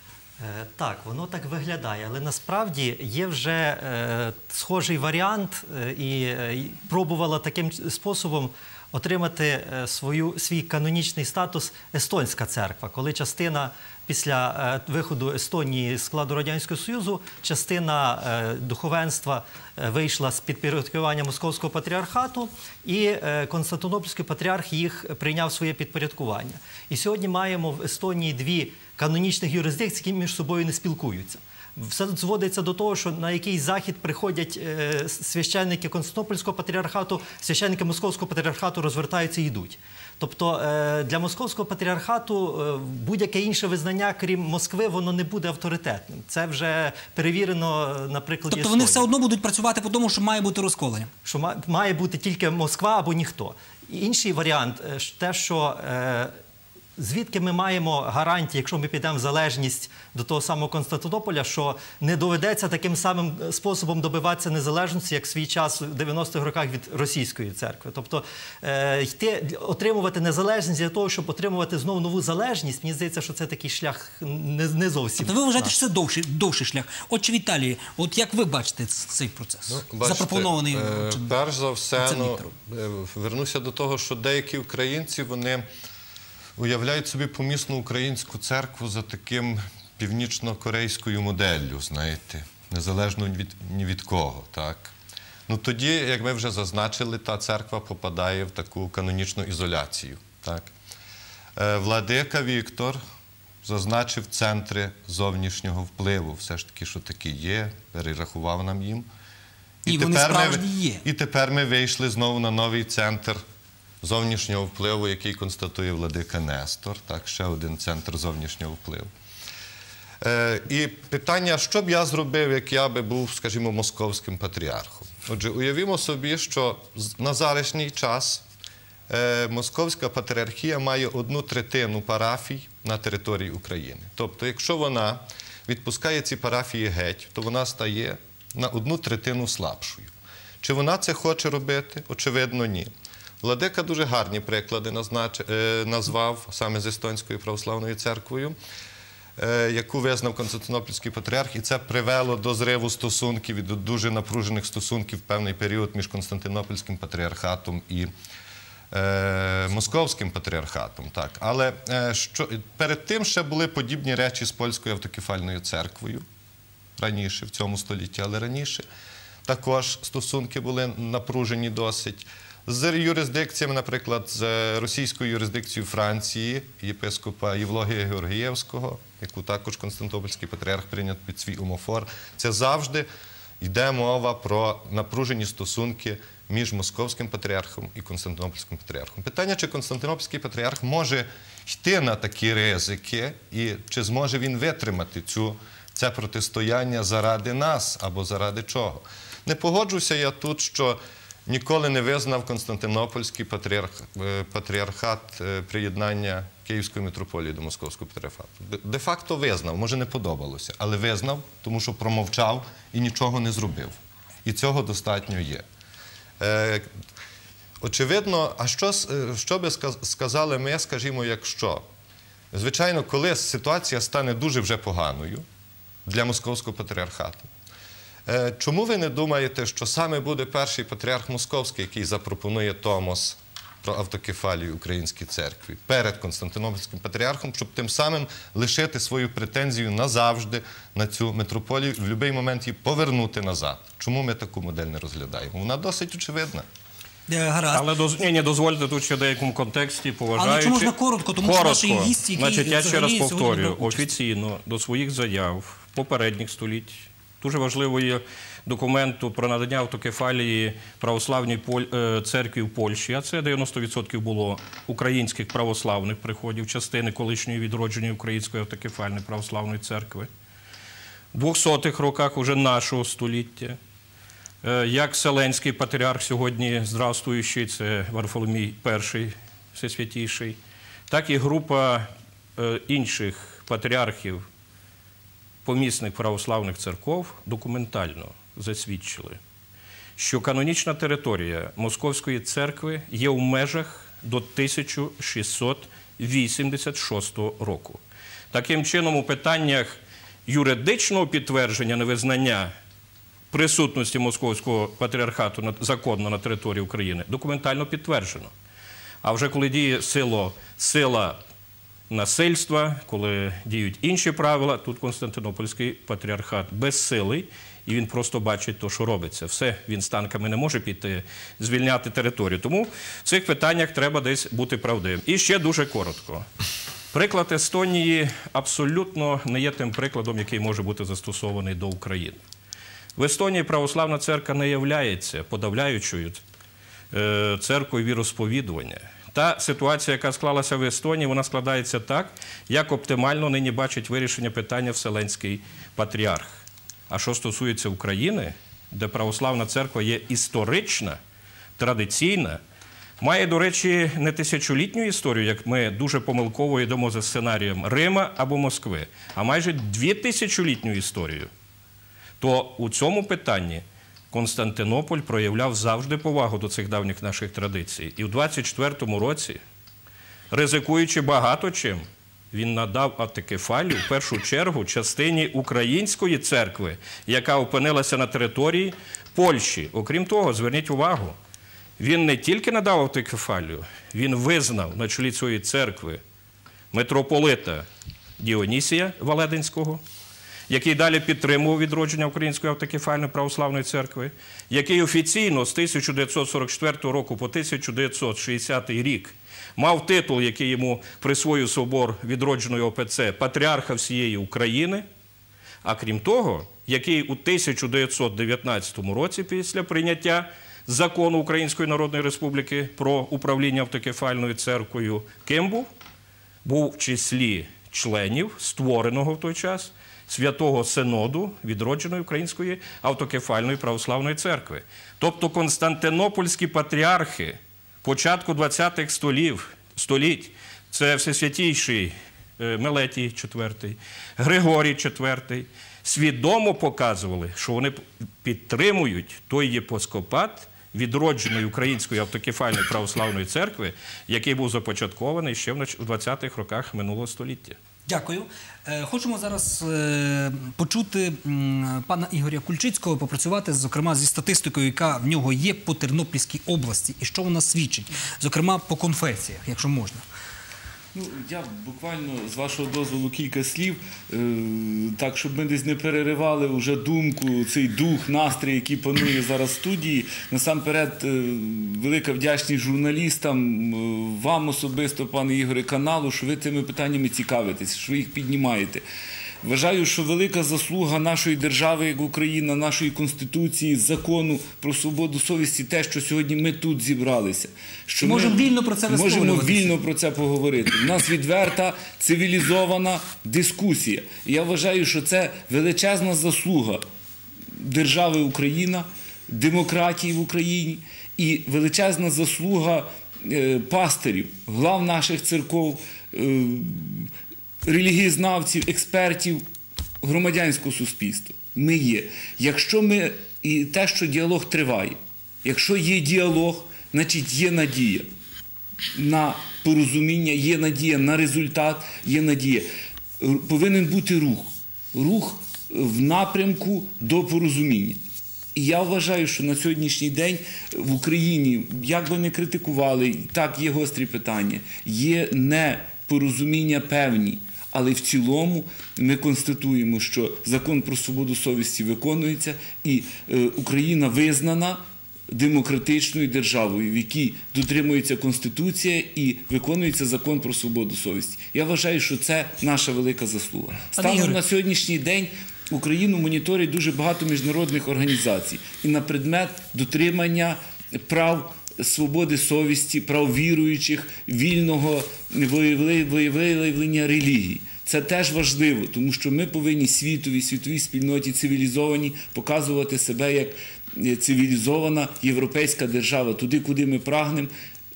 Так, воно так виглядає, але насправді є вже е, схожий варіант е, і, і пробувала таким способом отримати е, свою, свій канонічний статус Естонська церква, коли частина після е, виходу Естонії з складу Радянського Союзу, частина е, духовенства е, вийшла з підпорядкування Московського патріархату, і е, Константинопольський патріарх їх прийняв своє підпорядкування. І сьогодні маємо в Естонії дві канонічних юрисдикцій, які між собою не спілкуються. Все зводиться до того, що на якийсь захід приходять е, священники Константинопольського патріархату, священники Московського патріархату розвертаються і йдуть. Тобто е, для Московського патріархату е, будь-яке інше визнання, крім Москви, воно не буде авторитетним. Це вже перевірено, наприклад, Тобто вони все одно будуть працювати по тому, що має бути розколення? Що має бути тільки Москва або ніхто. Інший варіант – те, що е, звідки ми маємо гарантії, якщо ми підемо в залежність до того самого Константинополя, що не доведеться таким самим способом добиватися незалежності, як в свій час в дев'яностих роках від російської церкви. Тобто е, йти, отримувати незалежність для того, щоб отримувати знову нову залежність, мені здається, що це такий шлях не, не зовсім. Тобто ви вважаєте, що це довший, довший шлях. Отче Віталій, от як ви бачите цей процес? Ну, бачите, запропонований? Е, перш за все, ну, е, вернуся до того, що деякі українці, вони уявляють собі помісну українську церкву за таким північно-корейською моделлю, знаєте, незалежно від, ні від кого, так? Ну тоді, як ми вже зазначили, та церква попадає в таку канонічну ізоляцію, так? Е, Владика Віктор зазначив центри зовнішнього впливу, все ж таки, що такі є, перерахував нам їм. І, і вони справді є. І тепер ми вийшли знову на новий центр зовнішнього впливу, який констатує владика Нестор, так, ще один центр зовнішнього впливу. Е, і питання, що б я зробив, як я би був, скажімо, московським патріархом? Отже, уявімо собі, що на зарішній час е, московська патріархія має одну третину парафій на території України. Тобто, якщо вона відпускає ці парафії геть, то вона стає на одну третину слабшою. Чи вона це хоче робити? Очевидно, ні. Владика дуже гарні приклади назнач... е, назвав саме з Естонською православною церквою, яку визнав Константинопольський патріарх, і це привело до зриву стосунків і до дуже напружених стосунків в певний період між Константинопольським патріархатом і е, Московським патріархатом. Так. Але е, що, перед тим ще були подібні речі з Польською автокефальною церквою, раніше, в цьому столітті, але раніше також стосунки були напружені досить. З юрисдикціями, наприклад, з російською юрисдикцією Франції, єпископа Євлогія Георгієвського, яку також Константинопольський патріарх прийняв під свій омофор, це завжди йде мова про напружені стосунки між Московським патріархом і Константинопольським патріархом. Питання, чи Константинопольський патріарх може йти на такі ризики, і чи зможе він витримати цю, це протистояння заради нас або заради чого. Не погоджуся я тут, що ніколи не визнав Константинопольський патріарх, патріархат приєднання Київської митрополії до Московського патріархату. Де-факто визнав, може не подобалося, але визнав, тому що промовчав і нічого не зробив. І цього достатньо є. Е, очевидно, а що, що би сказали ми, скажімо, якщо? Звичайно, коли ситуація стане дуже вже поганою для Московського патріархату, чому ви не думаєте, що саме буде перший патріарх Московський, який запропонує томос про автокефалію Українській церкві перед Константинопольським патріархом, щоб тим самим лишити свою претензію назавжди на цю митрополію і в будь-який момент її повернути назад? Чому ми таку модель не розглядаємо? Вона досить очевидна. Гаразд. Але доз... ні, ні, дозвольте тут ще в деякому контексті, поважаючи... Але чи можна коротко, тому коротко. що наші гісті, які Значить, я ще раз повторюю, участь... офіційно до своїх заяв попередніх століть дуже важливої документу про надання автокефалії православній церкві в Польщі, а це дев'яносто відсотків було українських православних приходів, частини колишньої відродженої української автокефальної православної церкви. В двохсотих роках уже нашого століття, як Вселенський патріарх сьогодні здравствуючий, це Варфоломій перший всесвятійший, так і група інших патріархів помісних православних церков документально засвідчили, що канонічна територія Московської церкви є в межах до тисяча шістсот вісімдесят шостого року. Таким чином, у питаннях юридичного підтвердження невизнання присутності Московського патріархату законно на території України документально підтверджено. А вже коли діє сила, сила насильства, коли діють інші правила, тут Константинопольський патріархат безсилий, і він просто бачить те, що робиться. Все, він з танками не може піти, звільняти територію. Тому в цих питаннях треба десь бути правдивим. І ще дуже коротко. Приклад Естонії абсолютно не є тим прикладом, який може бути застосований до України. В Естонії православна церква не являється подавляючою церквою віросповідування. Та ситуація, яка склалася в Естонії, вона складається так, як оптимально нині бачить вирішення питання Вселенський патріарх. А що стосується України, де православна церква є історична, традиційна, має, до речі, не тисячолітню історію, як ми дуже помилково йдемо за сценарієм Рима або Москви, а майже двітисячолітню історію, то у цьому питанні Константинополь проявляв завжди повагу до цих давніх наших традицій. І в двадцять четвертому році, ризикуючи багато чим, він надав автокефалію в першу чергу частині Української церкви, яка опинилася на території Польщі. Окрім того, зверніть увагу, він не тільки надав автокефалію, він визнав на чолі цієї церкви митрополита Діонісія Валединського, який далі підтримував відродження Української автокефальної православної церкви, який офіційно з тисяча дев'ятсот сорок четвертого року по тисяча дев'ятсот шістдесятий рік мав титул, який йому присвоїв собор відродженої О П Ц патріарха всієї України, а крім того, який у тисяча дев'ятсот дев'ятнадцятому році після прийняття закону Української Народної Республіки про управління автокефальною церквою, ким був? Був в числі членів створеного в той час Святого Синоду відродженої Української автокефальної православної церкви. Тобто константинопольські патріархи початку двадцятих століть, це Всесвятійший Мелетій четвертий, Григорій четвертий, свідомо показували, що вони підтримують той єпископат відродженої Української автокефальної православної церкви, який був започаткований ще в двадцятих роках минулого століття. Дякую. Хочемо зараз почути пана Ігоря Кульчицького, попрацювати, зокрема, зі статистикою, яка в нього є по Тернопільській області, і що вона свідчить, зокрема, по конфесіях, якщо можна. Ну, я буквально, з вашого дозволу, кілька слів, е, так, щоб ми десь не переривали вже думку, цей дух, настрій, який панує зараз в студії. Насамперед, е, велика вдячність журналістам, е, вам особисто, пане Ігоре, каналу, що ви цими питаннями цікавитесь, що ви їх піднімаєте. Вважаю, що велика заслуга нашої держави, як Україна, нашої Конституції, закону про свободу совісті, те, що сьогодні ми тут зібралися. Що можемо ми вільно про це висловлюватися. Можемо вільно про це поговорити. У нас відверта, цивілізована дискусія. І я вважаю, що це величезна заслуга держави Україна, демократії в Україні і величезна заслуга е, пастирів, глав наших церков, е, релігієзнавців, експертів, громадянського суспільства. Ми є. Якщо ми, і те, що діалог триває, якщо є діалог, значить є надія на порозуміння, є надія на результат, є надія. Повинен бути рух. Рух в напрямку до порозуміння. І я вважаю, що на сьогоднішній день в Україні, як би не критикували, так, є гострі питання, є непорозуміння певні. Але в цілому ми констатуємо, що закон про свободу совісті виконується, і е, Україна визнана демократичною державою, в якій дотримується Конституція і виконується закон про свободу совісті. Я вважаю, що це наша велика заслуга. Станом на сьогоднішній день Україну моніторить дуже багато міжнародних організацій і на предмет дотримання прав свободи совісті, прав віруючих, вільного виявлення релігії. Це теж важливо, тому що ми повинні світовій, світовій спільноті цивілізовані показувати себе як цивілізована європейська держава, туди, куди ми прагнемо,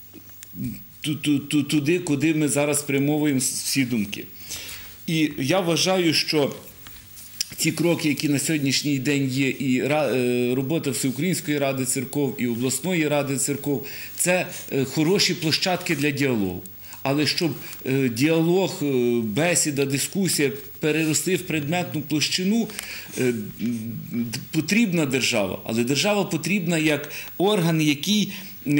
туди, куди ми зараз спрямовуємо всі думки. І я вважаю, що ті кроки, які на сьогоднішній день є, і робота Всеукраїнської ради церков, і обласної ради церков, це хороші площадки для діалогу. Але щоб діалог, бесіда, дискусія перерости в предметну площину, потрібна держава. Але держава потрібна як орган, який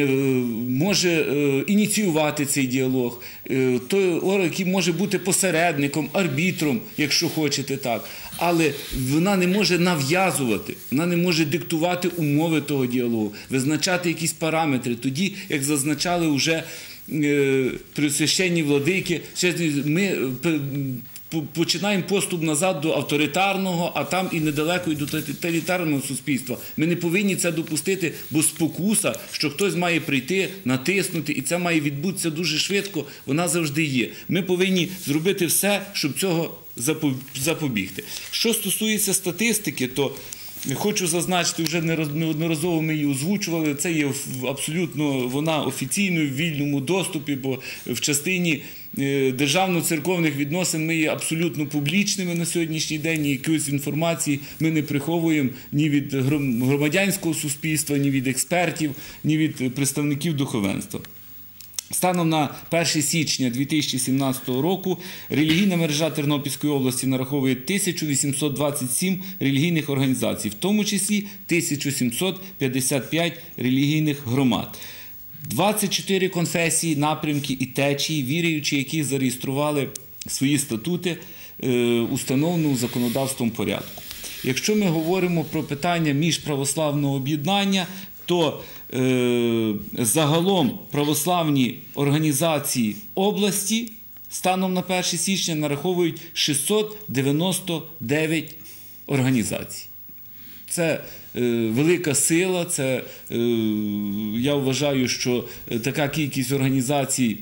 може ініціювати цей діалог, той орган, який може бути посередником, арбітром, якщо хочете так. Але вона не може нав'язувати, вона не може диктувати умови того діалогу, визначати якісь параметри. Тоді, як зазначали вже преосвященні владики, ми починаємо поступ назад до авторитарного, а там і недалеко і до тоталітарного суспільства. Ми не повинні це допустити, бо спокуса, що хтось має прийти, натиснути, і це має відбутися дуже швидко, вона завжди є. Ми повинні зробити все, щоб цього запобігти. Що стосується статистики, то хочу зазначити, вже неодноразово ми її озвучували, це є абсолютно вона офіційною в вільному доступі, бо в частині державно-церковних відносин ми є абсолютно публічними на сьогоднішній день, і якоїсь інформації ми не приховуємо ні від громадянського суспільства, ні від експертів, ні від представників духовенства. Станом на перше січня дві тисячі сімнадцятого року релігійна мережа Тернопільської області нараховує тисячу вісімсот двадцять сім релігійних організацій, в тому числі тисячу сімсот п'ятдесят п'ять релігійних громад. двадцять чотири конфесії, напрямки і течії, віруючі, які зареєстрували свої статути у встановленому законодавством порядку. Якщо ми говоримо про питання міжправославного об'єднання, то е, загалом православні організації області станом на перше січня нараховують шістсот дев'яносто дев'ять організацій. Це велика сила, це, я вважаю, що така кількість організацій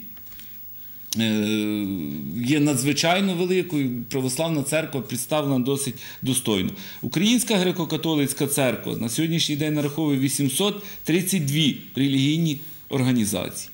є надзвичайно великою, православна церква представлена досить достойно. Українська греко-католицька церква на сьогоднішній день нараховує вісімсот тридцять дві релігійні організації.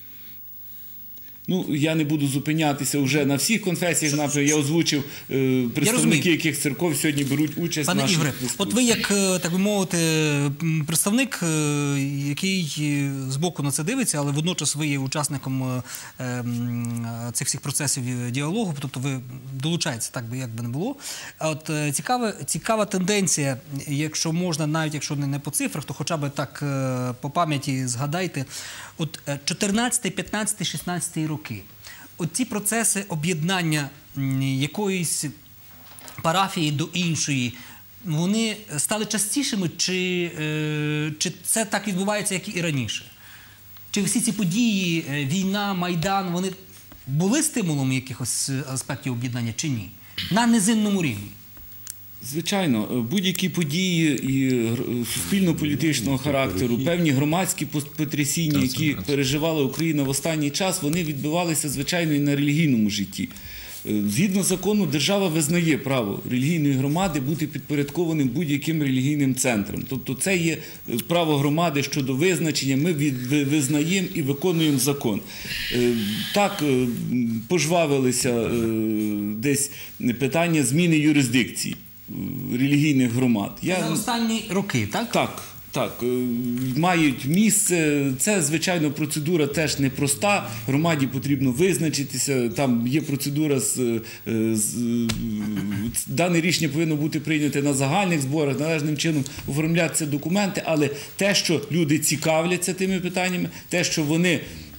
Ну, я не буду зупинятися вже на всіх конфесіях, наприклад, я озвучив е, представники, яких церков сьогодні беруть участь в нашій Ігоре, дискусії. от ви, як, так би мовити, представник, який збоку на це дивиться, але водночас ви є учасником е, цих всіх процесів діалогу, тобто ви долучаєтеся, так би, як би не було. От цікава, цікава тенденція, якщо можна, навіть якщо не по цифрах, то хоча б так по пам'яті згадайте, от чотирнадцятий, п'ятнадцятий, шістнадцятий роки. От ці процеси об'єднання якоїсь парафії до іншої, вони стали частішими, чи, е, чи це так відбувається, як і раніше? Чи всі ці події, війна, Майдан, вони були стимулом якихось аспектів об'єднання, чи ні? На низинному рівні? Звичайно, будь-які події і суспільно-політичного характеру, певні громадські потрясіння, які переживала Україна в останній час, вони відбувалися, звичайно, і на релігійному житті. Згідно закону, держава визнає право релігійної громади бути підпорядкованим будь-яким релігійним центром. Тобто це є право громади щодо визначення, ми визнаємо і виконуємо закон. Так, пожвавилися десь питання зміни юрисдикції релігійних громад. Я... За останні роки, так? Так. Так, мають місце. Це, звичайно, процедура теж непроста. Громаді потрібно визначитися. Там є процедура, з, з, дане рішення повинно бути прийняте на загальних зборах, належним чином оформлятися документи, але те, що люди цікавляться тими питаннями, те, що вони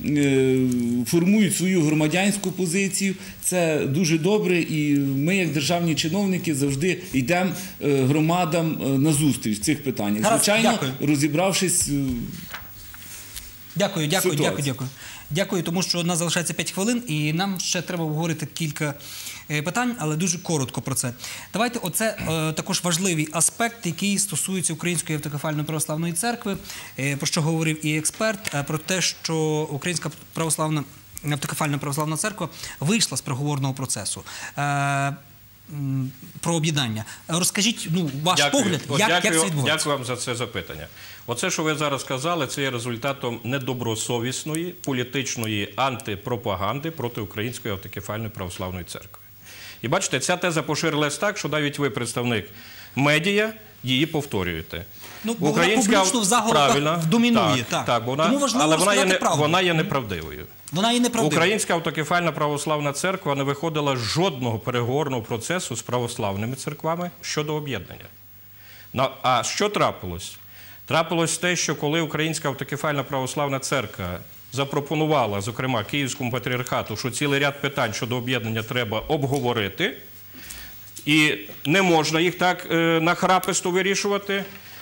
формують свою громадянську позицію, це дуже добре, і ми, як державні чиновники, завжди йдемо громадам назустріч в цих питаннях. Звичайно, дякую. Розібравшись. Дякую, дякую, дякую, дякую. Дякую, тому що у нас залишається п'ять хвилин, і нам ще треба обговорити кілька питань, але дуже коротко про це. Давайте, оце е, також важливий аспект, який стосується Української автокефальної православної церкви, е, про що говорив і експерт, е, про те, що Українська православна автокефальна православна церква вийшла з переговорного процесу. Е, про об'єднання. Розкажіть, ну, ваш дякую. погляд, От як, дякую, як це відбувається? Дякую вам за це запитання. Оце, що ви зараз сказали, це є результатом недобросовісної політичної антипропаганди проти Української автокефальної православної церкви. І бачите, ця теза поширилась так, що навіть ви, представник медіа, її повторюєте. Ну, бо вона публічно в заголовках домінує. Так, так. так бо вона, Тому важливо але вона є, не, правду. вона є неправдивою. Вона є неправдива. Українська автокефальна православна церква не виходила з жодного переговорного процесу з православними церквами щодо об'єднання. А що трапилось? Трапилось те, що коли Українська автокефальна православна церква запропонувала, зокрема, Київському патріархату, що цілий ряд питань щодо об'єднання треба обговорити, і не можна їх так е, нахраписто вирішувати,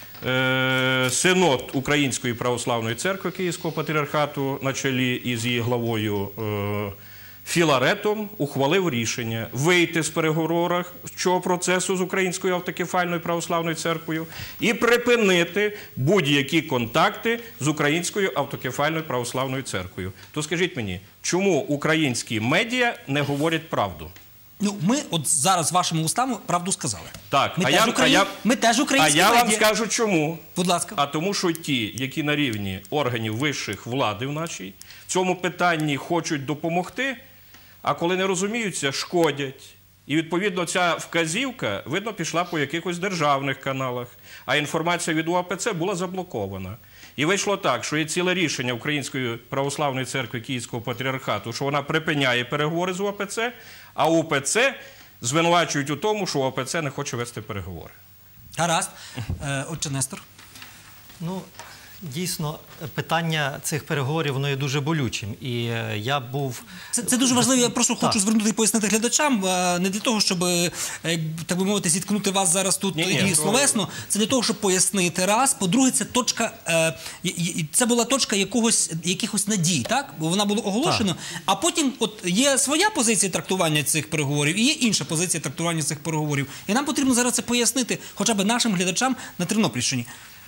е, Синод Української православної церкви Київського патріархату на чолі із її главою е, Філаретом ухвалив рішення вийти з переговорів цього процесу з Українською автокефальною православною церквою і припинити будь-які контакти з Українською автокефальною православною церквою. То скажіть мені, чому українські медіа не говорять правду? Ну, ми от зараз вашими устами правду сказали. Так, ми, а теж я, Україн... а я, ми теж українські медіа. А я медіа. вам скажу чому. Будь ласка. А тому, що ті, які на рівні органів вищих влади в нашій, цьому питанні хочуть допомогти, а коли не розуміються, шкодять. І, відповідно, ця вказівка, видно, пішла по якихось державних каналах, а інформація від УАПЦ була заблокована. І вийшло так, що є ціле рішення Української православної церкви Київського патріархату, що вона припиняє переговори з УАПЦ, а УПЦ звинувачують у тому, що УАПЦ не хоче вести переговори. Гаразд. Е, отже, Нестор. Ну, дійсно, питання цих переговорів, воно є дуже болючим. І я був... Це, це дуже важливо, я просто так. хочу звернути і пояснити глядачам, не для того, щоб, так би мовити, зіткнути вас зараз тут ні, ні, і словесно, це для того, щоб пояснити раз. По-друге, це точка, це була точка якогось, якихось надій, так? Бо вона була оголошена. Так. А потім от є своя позиція трактування цих переговорів і є інша позиція трактування цих переговорів. І нам потрібно зараз це пояснити хоча б нашим глядачам на Тернопільщині.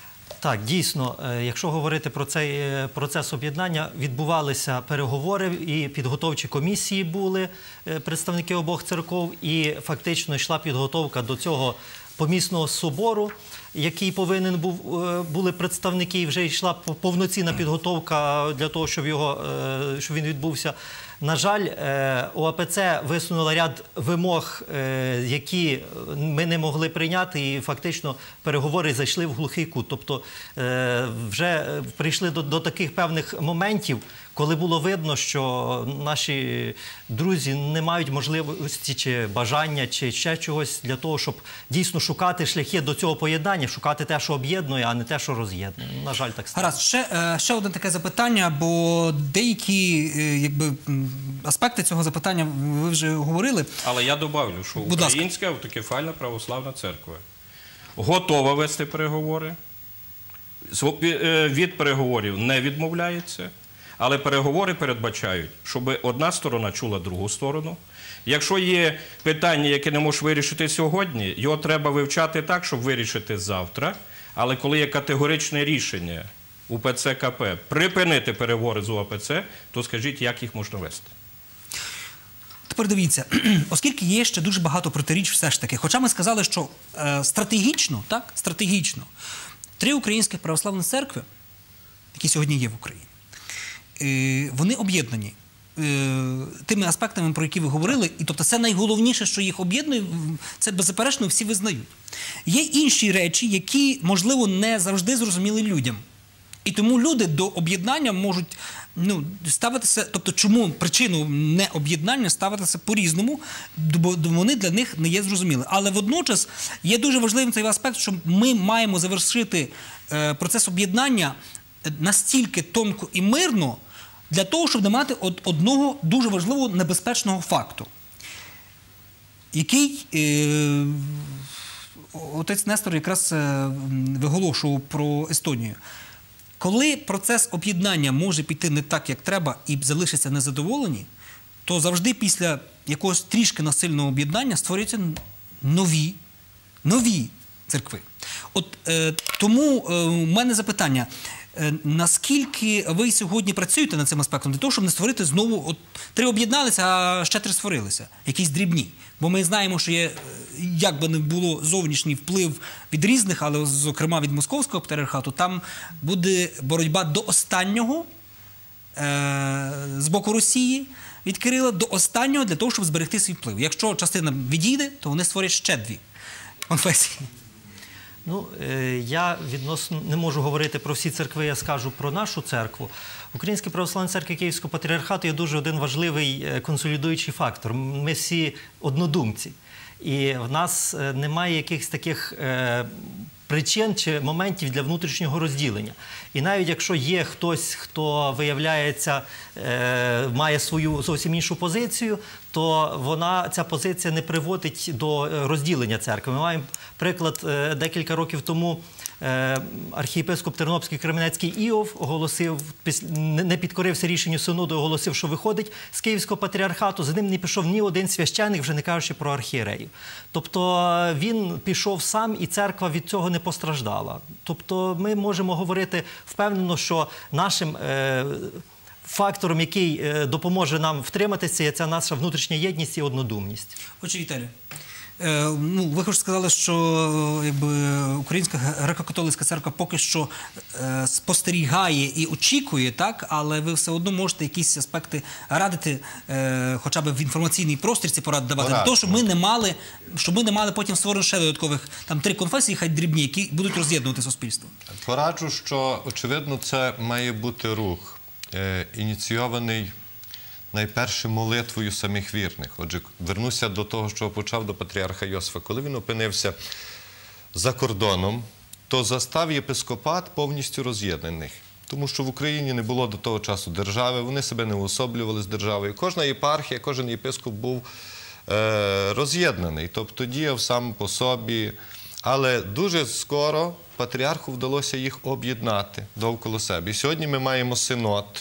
Так, дійсно, якщо говорити про цей процес об'єднання, відбувалися переговори і підготовчі комісії були, представники обох церков, і фактично йшла підготовка до цього помісного собору, який повинен був, були представники, і вже йшла повноцінна підготовка для того, щоб, його, щоб він відбувся. На жаль, ОАПЦ висунула ряд вимог, які ми не могли прийняти, і фактично переговори зайшли в глухий кут. Тобто вже прийшли до, до таких певних моментів, коли було видно, що наші друзі не мають можливості чи бажання, чи ще чогось для того, щоб дійсно шукати шляхи до цього поєднання, шукати те, що об'єднує, а не те, що роз'єднує. На жаль, так стало. Гаразд, ще, ще одне таке запитання, бо деякі якби, аспекти цього запитання ви вже говорили. Але я добавлю, що Будь ласка. Українська автокефальна православна церква готова вести переговори, від переговорів не відмовляється, але переговори передбачають, щоб одна сторона чула другу сторону. Якщо є питання, яке не можеш вирішити сьогодні, його треба вивчати так, щоб вирішити завтра. Але коли є категоричне рішення у УПЦ-КП припинити переговори з УАПЦ, то скажіть, як їх можна вести? Тепер дивіться, оскільки є ще дуже багато протиріч все ж таки, хоча ми сказали, що е, стратегічно, так, стратегічно, три українських православні церкви, які сьогодні є в Україні, е, вони об'єднані е, тими аспектами, про які ви говорили, і тобто це найголовніше, що їх об'єднує, це беззаперечно всі визнають. Є інші речі, які, можливо, не завжди зрозуміли людям. І тому люди до об'єднання можуть ну, ставитися, тобто чому причину необ'єднання ставитися по-різному, бо вони для них не є зрозуміли. Але водночас є дуже важливим цей аспект, що ми маємо завершити е, процес об'єднання настільки тонко і мирно, для того, щоб не мати од одного дуже важливого небезпечного факту, який е, отець Нестор якраз е, виголошував про Естонію. Коли процес об'єднання може піти не так, як треба, і залишиться незадоволені, то завжди після якогось трішки насильного об'єднання створюються нові, нові церкви. От е, тому е, у мене запитання, е, наскільки ви сьогодні працюєте над цим аспектом для того, щоб не створити знову, от три об'єдналися, а ще три створилися, якісь дрібні. Бо ми знаємо, що є, як би не було зовнішній вплив від різних, але, зокрема, від Московського патріархату, там буде боротьба до останнього е з боку Росії, від Кирила, до останнього для того, щоб зберегти свій вплив. Якщо частина відійде, то вони створять ще дві конфесії. Ну, я відносно не можу говорити про всі церкви, я скажу про нашу церкву. Українська православна церква Київського патріархату є дуже один важливий консолідуючий фактор. Ми всі однодумці. І в нас немає якихось таких е, причин чи моментів для внутрішнього розділення. І навіть якщо є хтось, хто, виявляється, е, має свою зовсім іншу позицію, то вона, ця позиція не приводить до розділення церкви. Ми маємо приклад, е, декілька років тому е, архієпископ Тернопільський Кременецький Іов оголосив, не підкорився рішенню синоду, оголосив, що виходить з Київського патріархату. За ним не пішов ні один священик, вже не кажучи про архієреїв. Тобто він пішов сам, і церква від цього не постраждала. Тобто ми можемо говорити впевнено, що нашим е, фактором, який е, допоможе нам втриматися, є ця наша внутрішня єдність і однодумність. Отже, Віталій, е, ну, ви хоч сказали, що якби, Українська греко-католицька церква поки що е, спостерігає і очікує, так? Але ви все одно можете якісь аспекти радити, е, хоча б в інформаційний простір ці поради давати, для того, щоб ми не мали, щоб ми не мали потім створено ще додаткових там три конфесії, хай дрібні, які будуть роз'єднувати суспільство. Пораджу, що, очевидно, це має бути рух, е, ініційований найперше молитвою самих вірних. Отже, вернуся до того, що почав до патріарха Йосифа. Коли він опинився за кордоном, то застав єпископат повністю роз'єднаних. Тому що в Україні не було до того часу держави, вони себе не уособлювали з державою. Кожна єпархія, кожен єпископ був е, роз'єднаний, тобто діяв сам по собі. Але дуже скоро патріарху вдалося їх об'єднати довкола себе. І сьогодні ми маємо синод,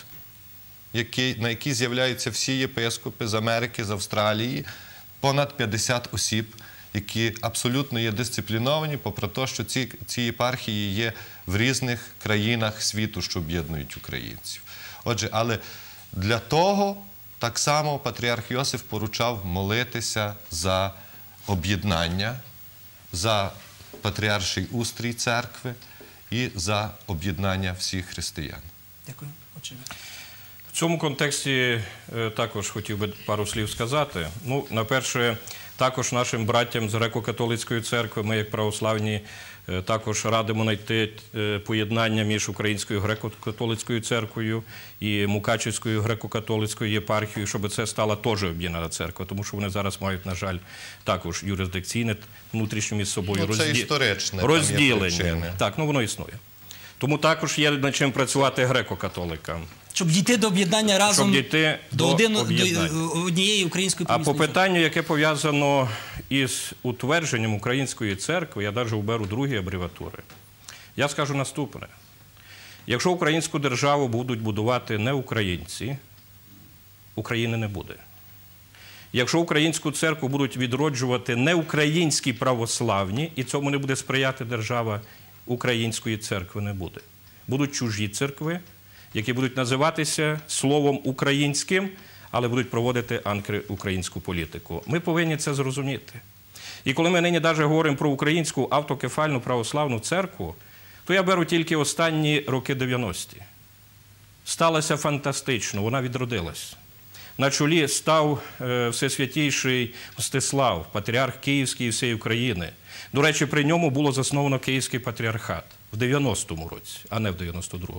Які, на якій з'являються всі єпископи з Америки, з Австралії, понад п'ятдесят осіб, які абсолютно є дисципліновані, попри те, що ці, ці єпархії є в різних країнах світу, що об'єднують українців. Отже, але для того так само патріарх Йосиф поручав молитися за об'єднання, за патріарший устрій церкви і за об'єднання всіх християн. Дякую. Очевидно. В цьому контексті е, також хотів би пару слів сказати. Ну, на-перше, також нашим браттям з Греко-католицької церкви, ми як православні е, також радимо знайти е, поєднання між Українською Греко-католицькою церквою і Мукачівською Греко-католицькою єпархією, щоб це стала теж об'єднана церква, тому що вони зараз мають, на жаль, також юрисдикційне внутрішньо між собою Ну, це історичне, там є розділення. причини. Так, ну воно існує. Тому також є над чим працювати греко-католикам. Щоб дійти до об'єднання разом, Щоб дійти до, до один, до об'єднання. однієї української А по помісної церкви. питанню, яке пов'язано із утвердженням Української церкви, я навіть вберу другі абревіатури. Я скажу наступне. Якщо українську державу будуть будувати не українці, України не буде. Якщо українську церкву будуть відроджувати не українські православні, і цьому не буде сприяти держава, української церкви не буде. Будуть чужі церкви, які будуть називатися словом українським, але будуть проводити антиукраїнську політику. Ми повинні це зрозуміти. І коли ми нині навіть говоримо про українську автокефальну православну церкву, то я беру тільки останні роки дев'яності. Сталося фантастично, вона відродилась. На чолі став е, Всесвятійший Мстислав, патріарх Київський і всієї України. До речі, при ньому було засновано Київський патріархат в дев'яностому році, а не в дев'яносто другому.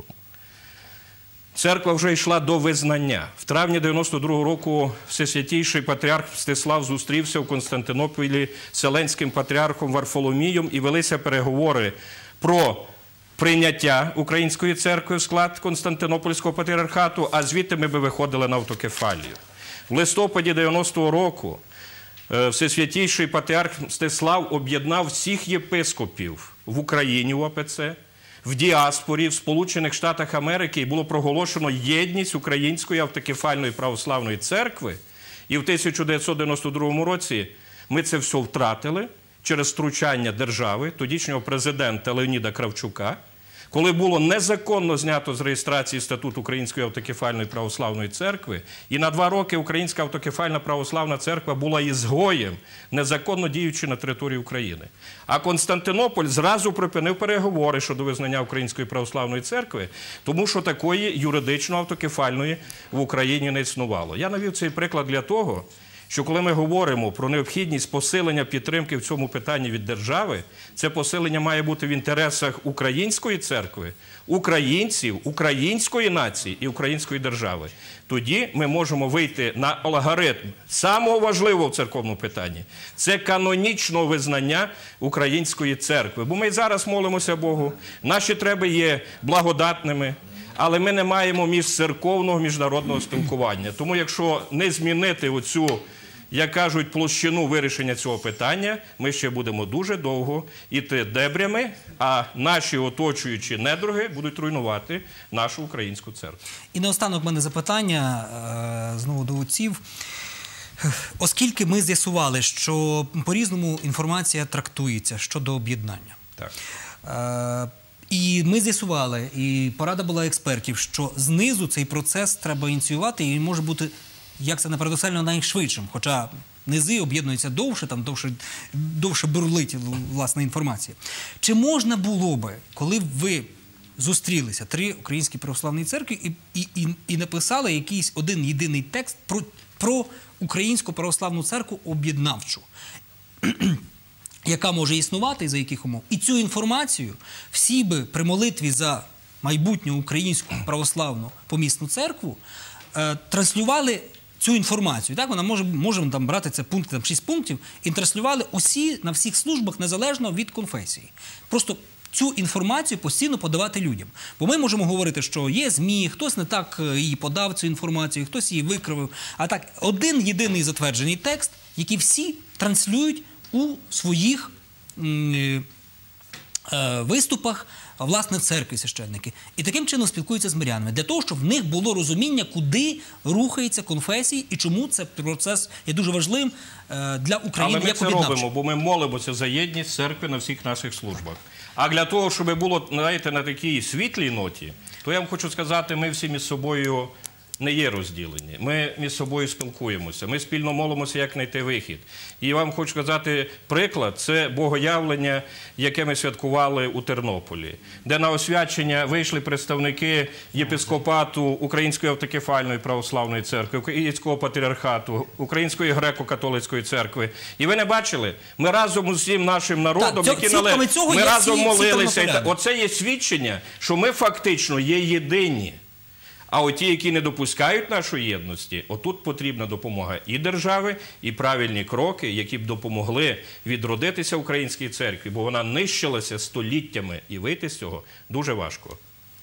Церква вже йшла до визнання. В травні дев'яносто другого року Всесвятійший патріарх Мстислав зустрівся в Константинополі з Вселенським патріархом Варфоломієм і велися переговори про прийняття Української церкви в склад Константинопольського патріархату, а звідти ми би виходили на автокефалію. В листопаді дев'яностого року Всесвятійший патріарх Мстислав об'єднав всіх єпископів в Україні в ОПЦ, в діаспорі, в Сполучених Штатах Америки, і було проголошено єдність Української автокефальної православної церкви. І в тисяча дев'ятсот дев'яносто другому році ми це все втратили через втручання держави, тодішнього президента Леоніда Кравчука, коли було незаконно знято з реєстрації статут Української автокефальної православної церкви, і на два роки Українська автокефальна православна церква була ізгоєм, незаконно діючи на території України. А Константинополь зразу припинив переговори щодо визнання Української православної церкви, тому що такої юридично автокефальної в Україні не існувало. Я навів цей приклад для того, що коли ми говоримо про необхідність посилення підтримки в цьому питанні від держави, це посилення має бути в інтересах Української церкви, українців, української нації і української держави. Тоді ми можемо вийти на алгоритм самого важливого в церковному питанні – це канонічного визнання Української церкви. Бо ми зараз молимося Богу, наші треба є благодатними, але ми не маємо міжцерковного міжнародного спілкування. Тому якщо не змінити оцю, як кажуть, площину вирішення цього питання, ми ще будемо дуже довго йти дебрями, а наші оточуючі недруги будуть руйнувати нашу українську церкву. І наостанок в мене запитання, е, знову до отців. Оскільки ми з'ясували, що по-різному інформація трактується щодо об'єднання. Так. Е, І ми з'ясували, і порада була експертів, що знизу цей процес треба ініціювати, і він може бути, як це не парадоксально, найшвидшим. Хоча низи об'єднуються довше, там довше, довше бурлить, власне, інформація. Чи можна було би, коли б ви зустрілися, три українські православні церкви, і, і, і, і написали якийсь один єдиний текст про, про Українську православну церкву об'єднавчу, яка може існувати і за яких умов. І цю інформацію всі би при молитві за майбутню Українську православну помісну церкву е, транслювали цю інформацію. Так, вона може, можемо там брати це пункт, там шість пунктів, і транслювали усі на всіх службах незалежно від конфесії. Просто цю інформацію постійно подавати людям. Бо ми можемо говорити, що є ЗМІ, хтось не так її подав, цю інформацію, хтось її викривив. А так, один єдиний затверджений текст, який всі транслюють у своїх е, виступах, власне, в церкві священники. І таким чином спілкуються з мирянами. Для того, щоб в них було розуміння, куди рухається конфесії і чому цей процес є дуже важливим е, для України Але ми як це об'єднавчий. робимо, бо ми молимося за єдність церкви на всіх наших службах. А для того, щоб було, знаєте, на такій світлій ноті, то я вам хочу сказати, ми всі між собою не є розділені. Ми між собою спілкуємося, ми спільно молимося, як знайти вихід. І я вам хочу сказати приклад, це богоявлення, яке ми святкували у Тернополі, де на освячення вийшли представники єпископату Української автокефальної православної церкви, Українського патріархату, Української греко-католицької церкви. І ви не бачили? Ми разом з усім нашим народом, Так, які свідками належать, цього ми є разом всі- всі молилися. тернополяни. Оце є свідчення, що ми фактично є єдині. А от ті, які не допускають нашої єдності, отут потрібна допомога і держави, і правильні кроки, які б допомогли відродитися українській церкві, бо вона нищилася століттями, і вийти з цього дуже важко.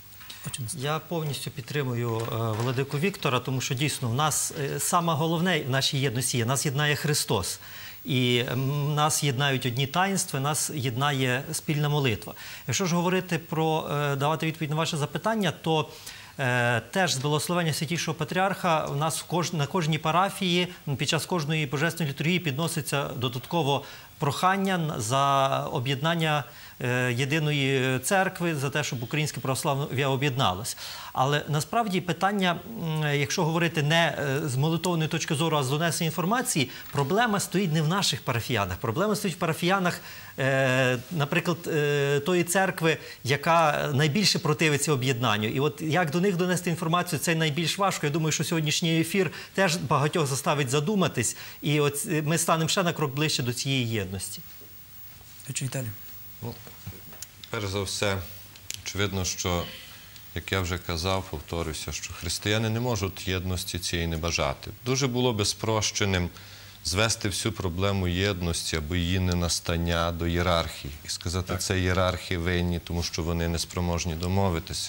Я повністю підтримую е, владику Віктора, тому що дійсно в нас е, саме головне в нашій єдності є, нас єднає Христос. І м, нас єднають одні таїнства, нас єднає спільна молитва. Якщо ж говорити про, е, давати відповідь на ваше запитання, то Е, теж з благословення Святішого Патріарха у нас в кож... на кожній парафії під час кожної божественної літургії підноситься додатково прохання за об'єднання е, єдиної церкви, за те, щоб українське православ'я об'єдналось. Але насправді питання, якщо говорити не з молитовної точки зору, а з донесення інформації, проблема стоїть не в наших парафіянах. Проблема стоїть в парафіянах, е, наприклад, е, тої церкви, яка найбільше противиться об'єднанню. І от як до них донести інформацію, це найбільш важко. Я думаю, що сьогоднішній ефір теж багатьох заставить задуматись. І от ми станемо ще на крок ближче до цієї єдності. Віталій. Ну, перш за все, очевидно, що, як я вже казав, повторюся, що християни не можуть єдності цієї не бажати. Дуже було би спрощеним звести всю проблему єдності або її ненастання до ієрархії. І сказати, це ієрархії винні, тому що вони не спроможні домовитися.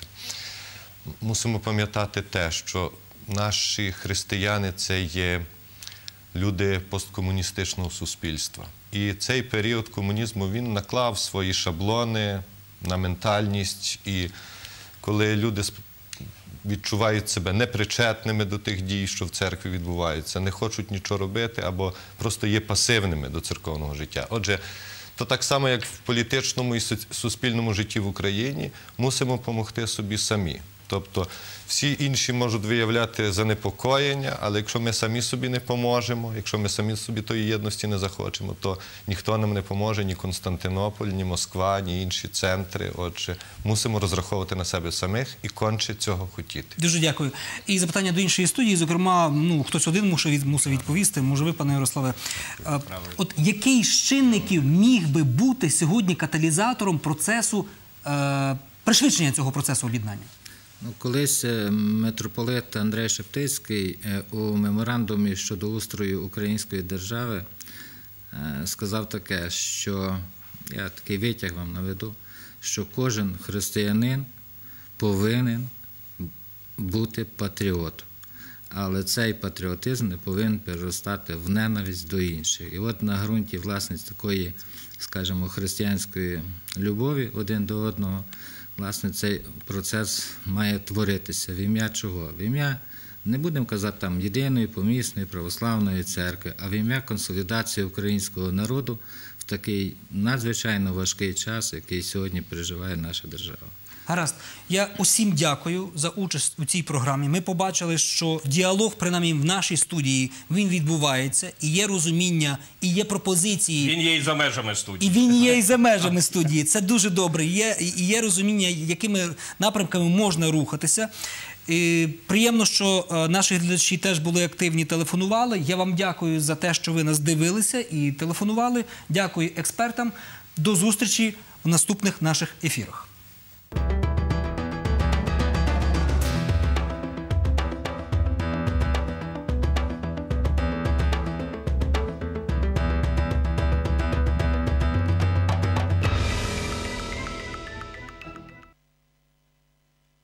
Мусимо пам'ятати те, що наші християни – це є люди посткомуністичного суспільства. І цей період комунізму, він наклав свої шаблони на ментальність. І коли люди відчувають себе непричетними до тих дій, що в церкві відбуваються, не хочуть нічого робити або просто є пасивними до церковного життя. Отже, то так само, як в політичному і суспільному житті в Україні, мусимо допомогти собі самі. Тобто всі інші можуть виявляти занепокоєння, але якщо ми самі собі не поможемо, якщо ми самі собі тої єдності не захочемо, то ніхто нам не поможе, ні Константинополь, ні Москва, ні інші центри. Отже, мусимо розраховувати на себе самих і конче цього хотіти. Дуже дякую. І запитання до іншої студії, зокрема, ну, хтось один мусить відповісти, може ви, пане Ярославе. От який з чинників міг би бути сьогодні каталізатором процесу, е, пришвидшення цього процесу об'єднання? Ну, колись митрополит Андрей Шептицький у меморандумі щодо устрою української держави сказав таке, що, я такий витяг вам наведу, що кожен християнин повинен бути патріотом. Але цей патріотизм не повинен переростати в ненависть до інших. І от на ґрунті, власне, такої, скажімо, християнської любові один до одного, власне, цей процес має творитися. В ім'я чого? В ім'я, не будемо казати там єдиної, помісної, православної церкви, а в ім'я консолідації українського народу в такий надзвичайно важкий час, який сьогодні переживає наша держава. Гаразд. Я усім дякую за участь у цій програмі. Ми побачили, що діалог, принаймні в нашій студії, він відбувається, і є розуміння, і є пропозиції. Він є і за межами студії. І він є і за межами студії. Це дуже добре. Є, і є розуміння, якими напрямками можна рухатися. І приємно, що наші глядачі теж були активні, телефонували. Я вам дякую за те, що ви нас дивилися і телефонували. Дякую експертам. До зустрічі в наступних наших ефірах.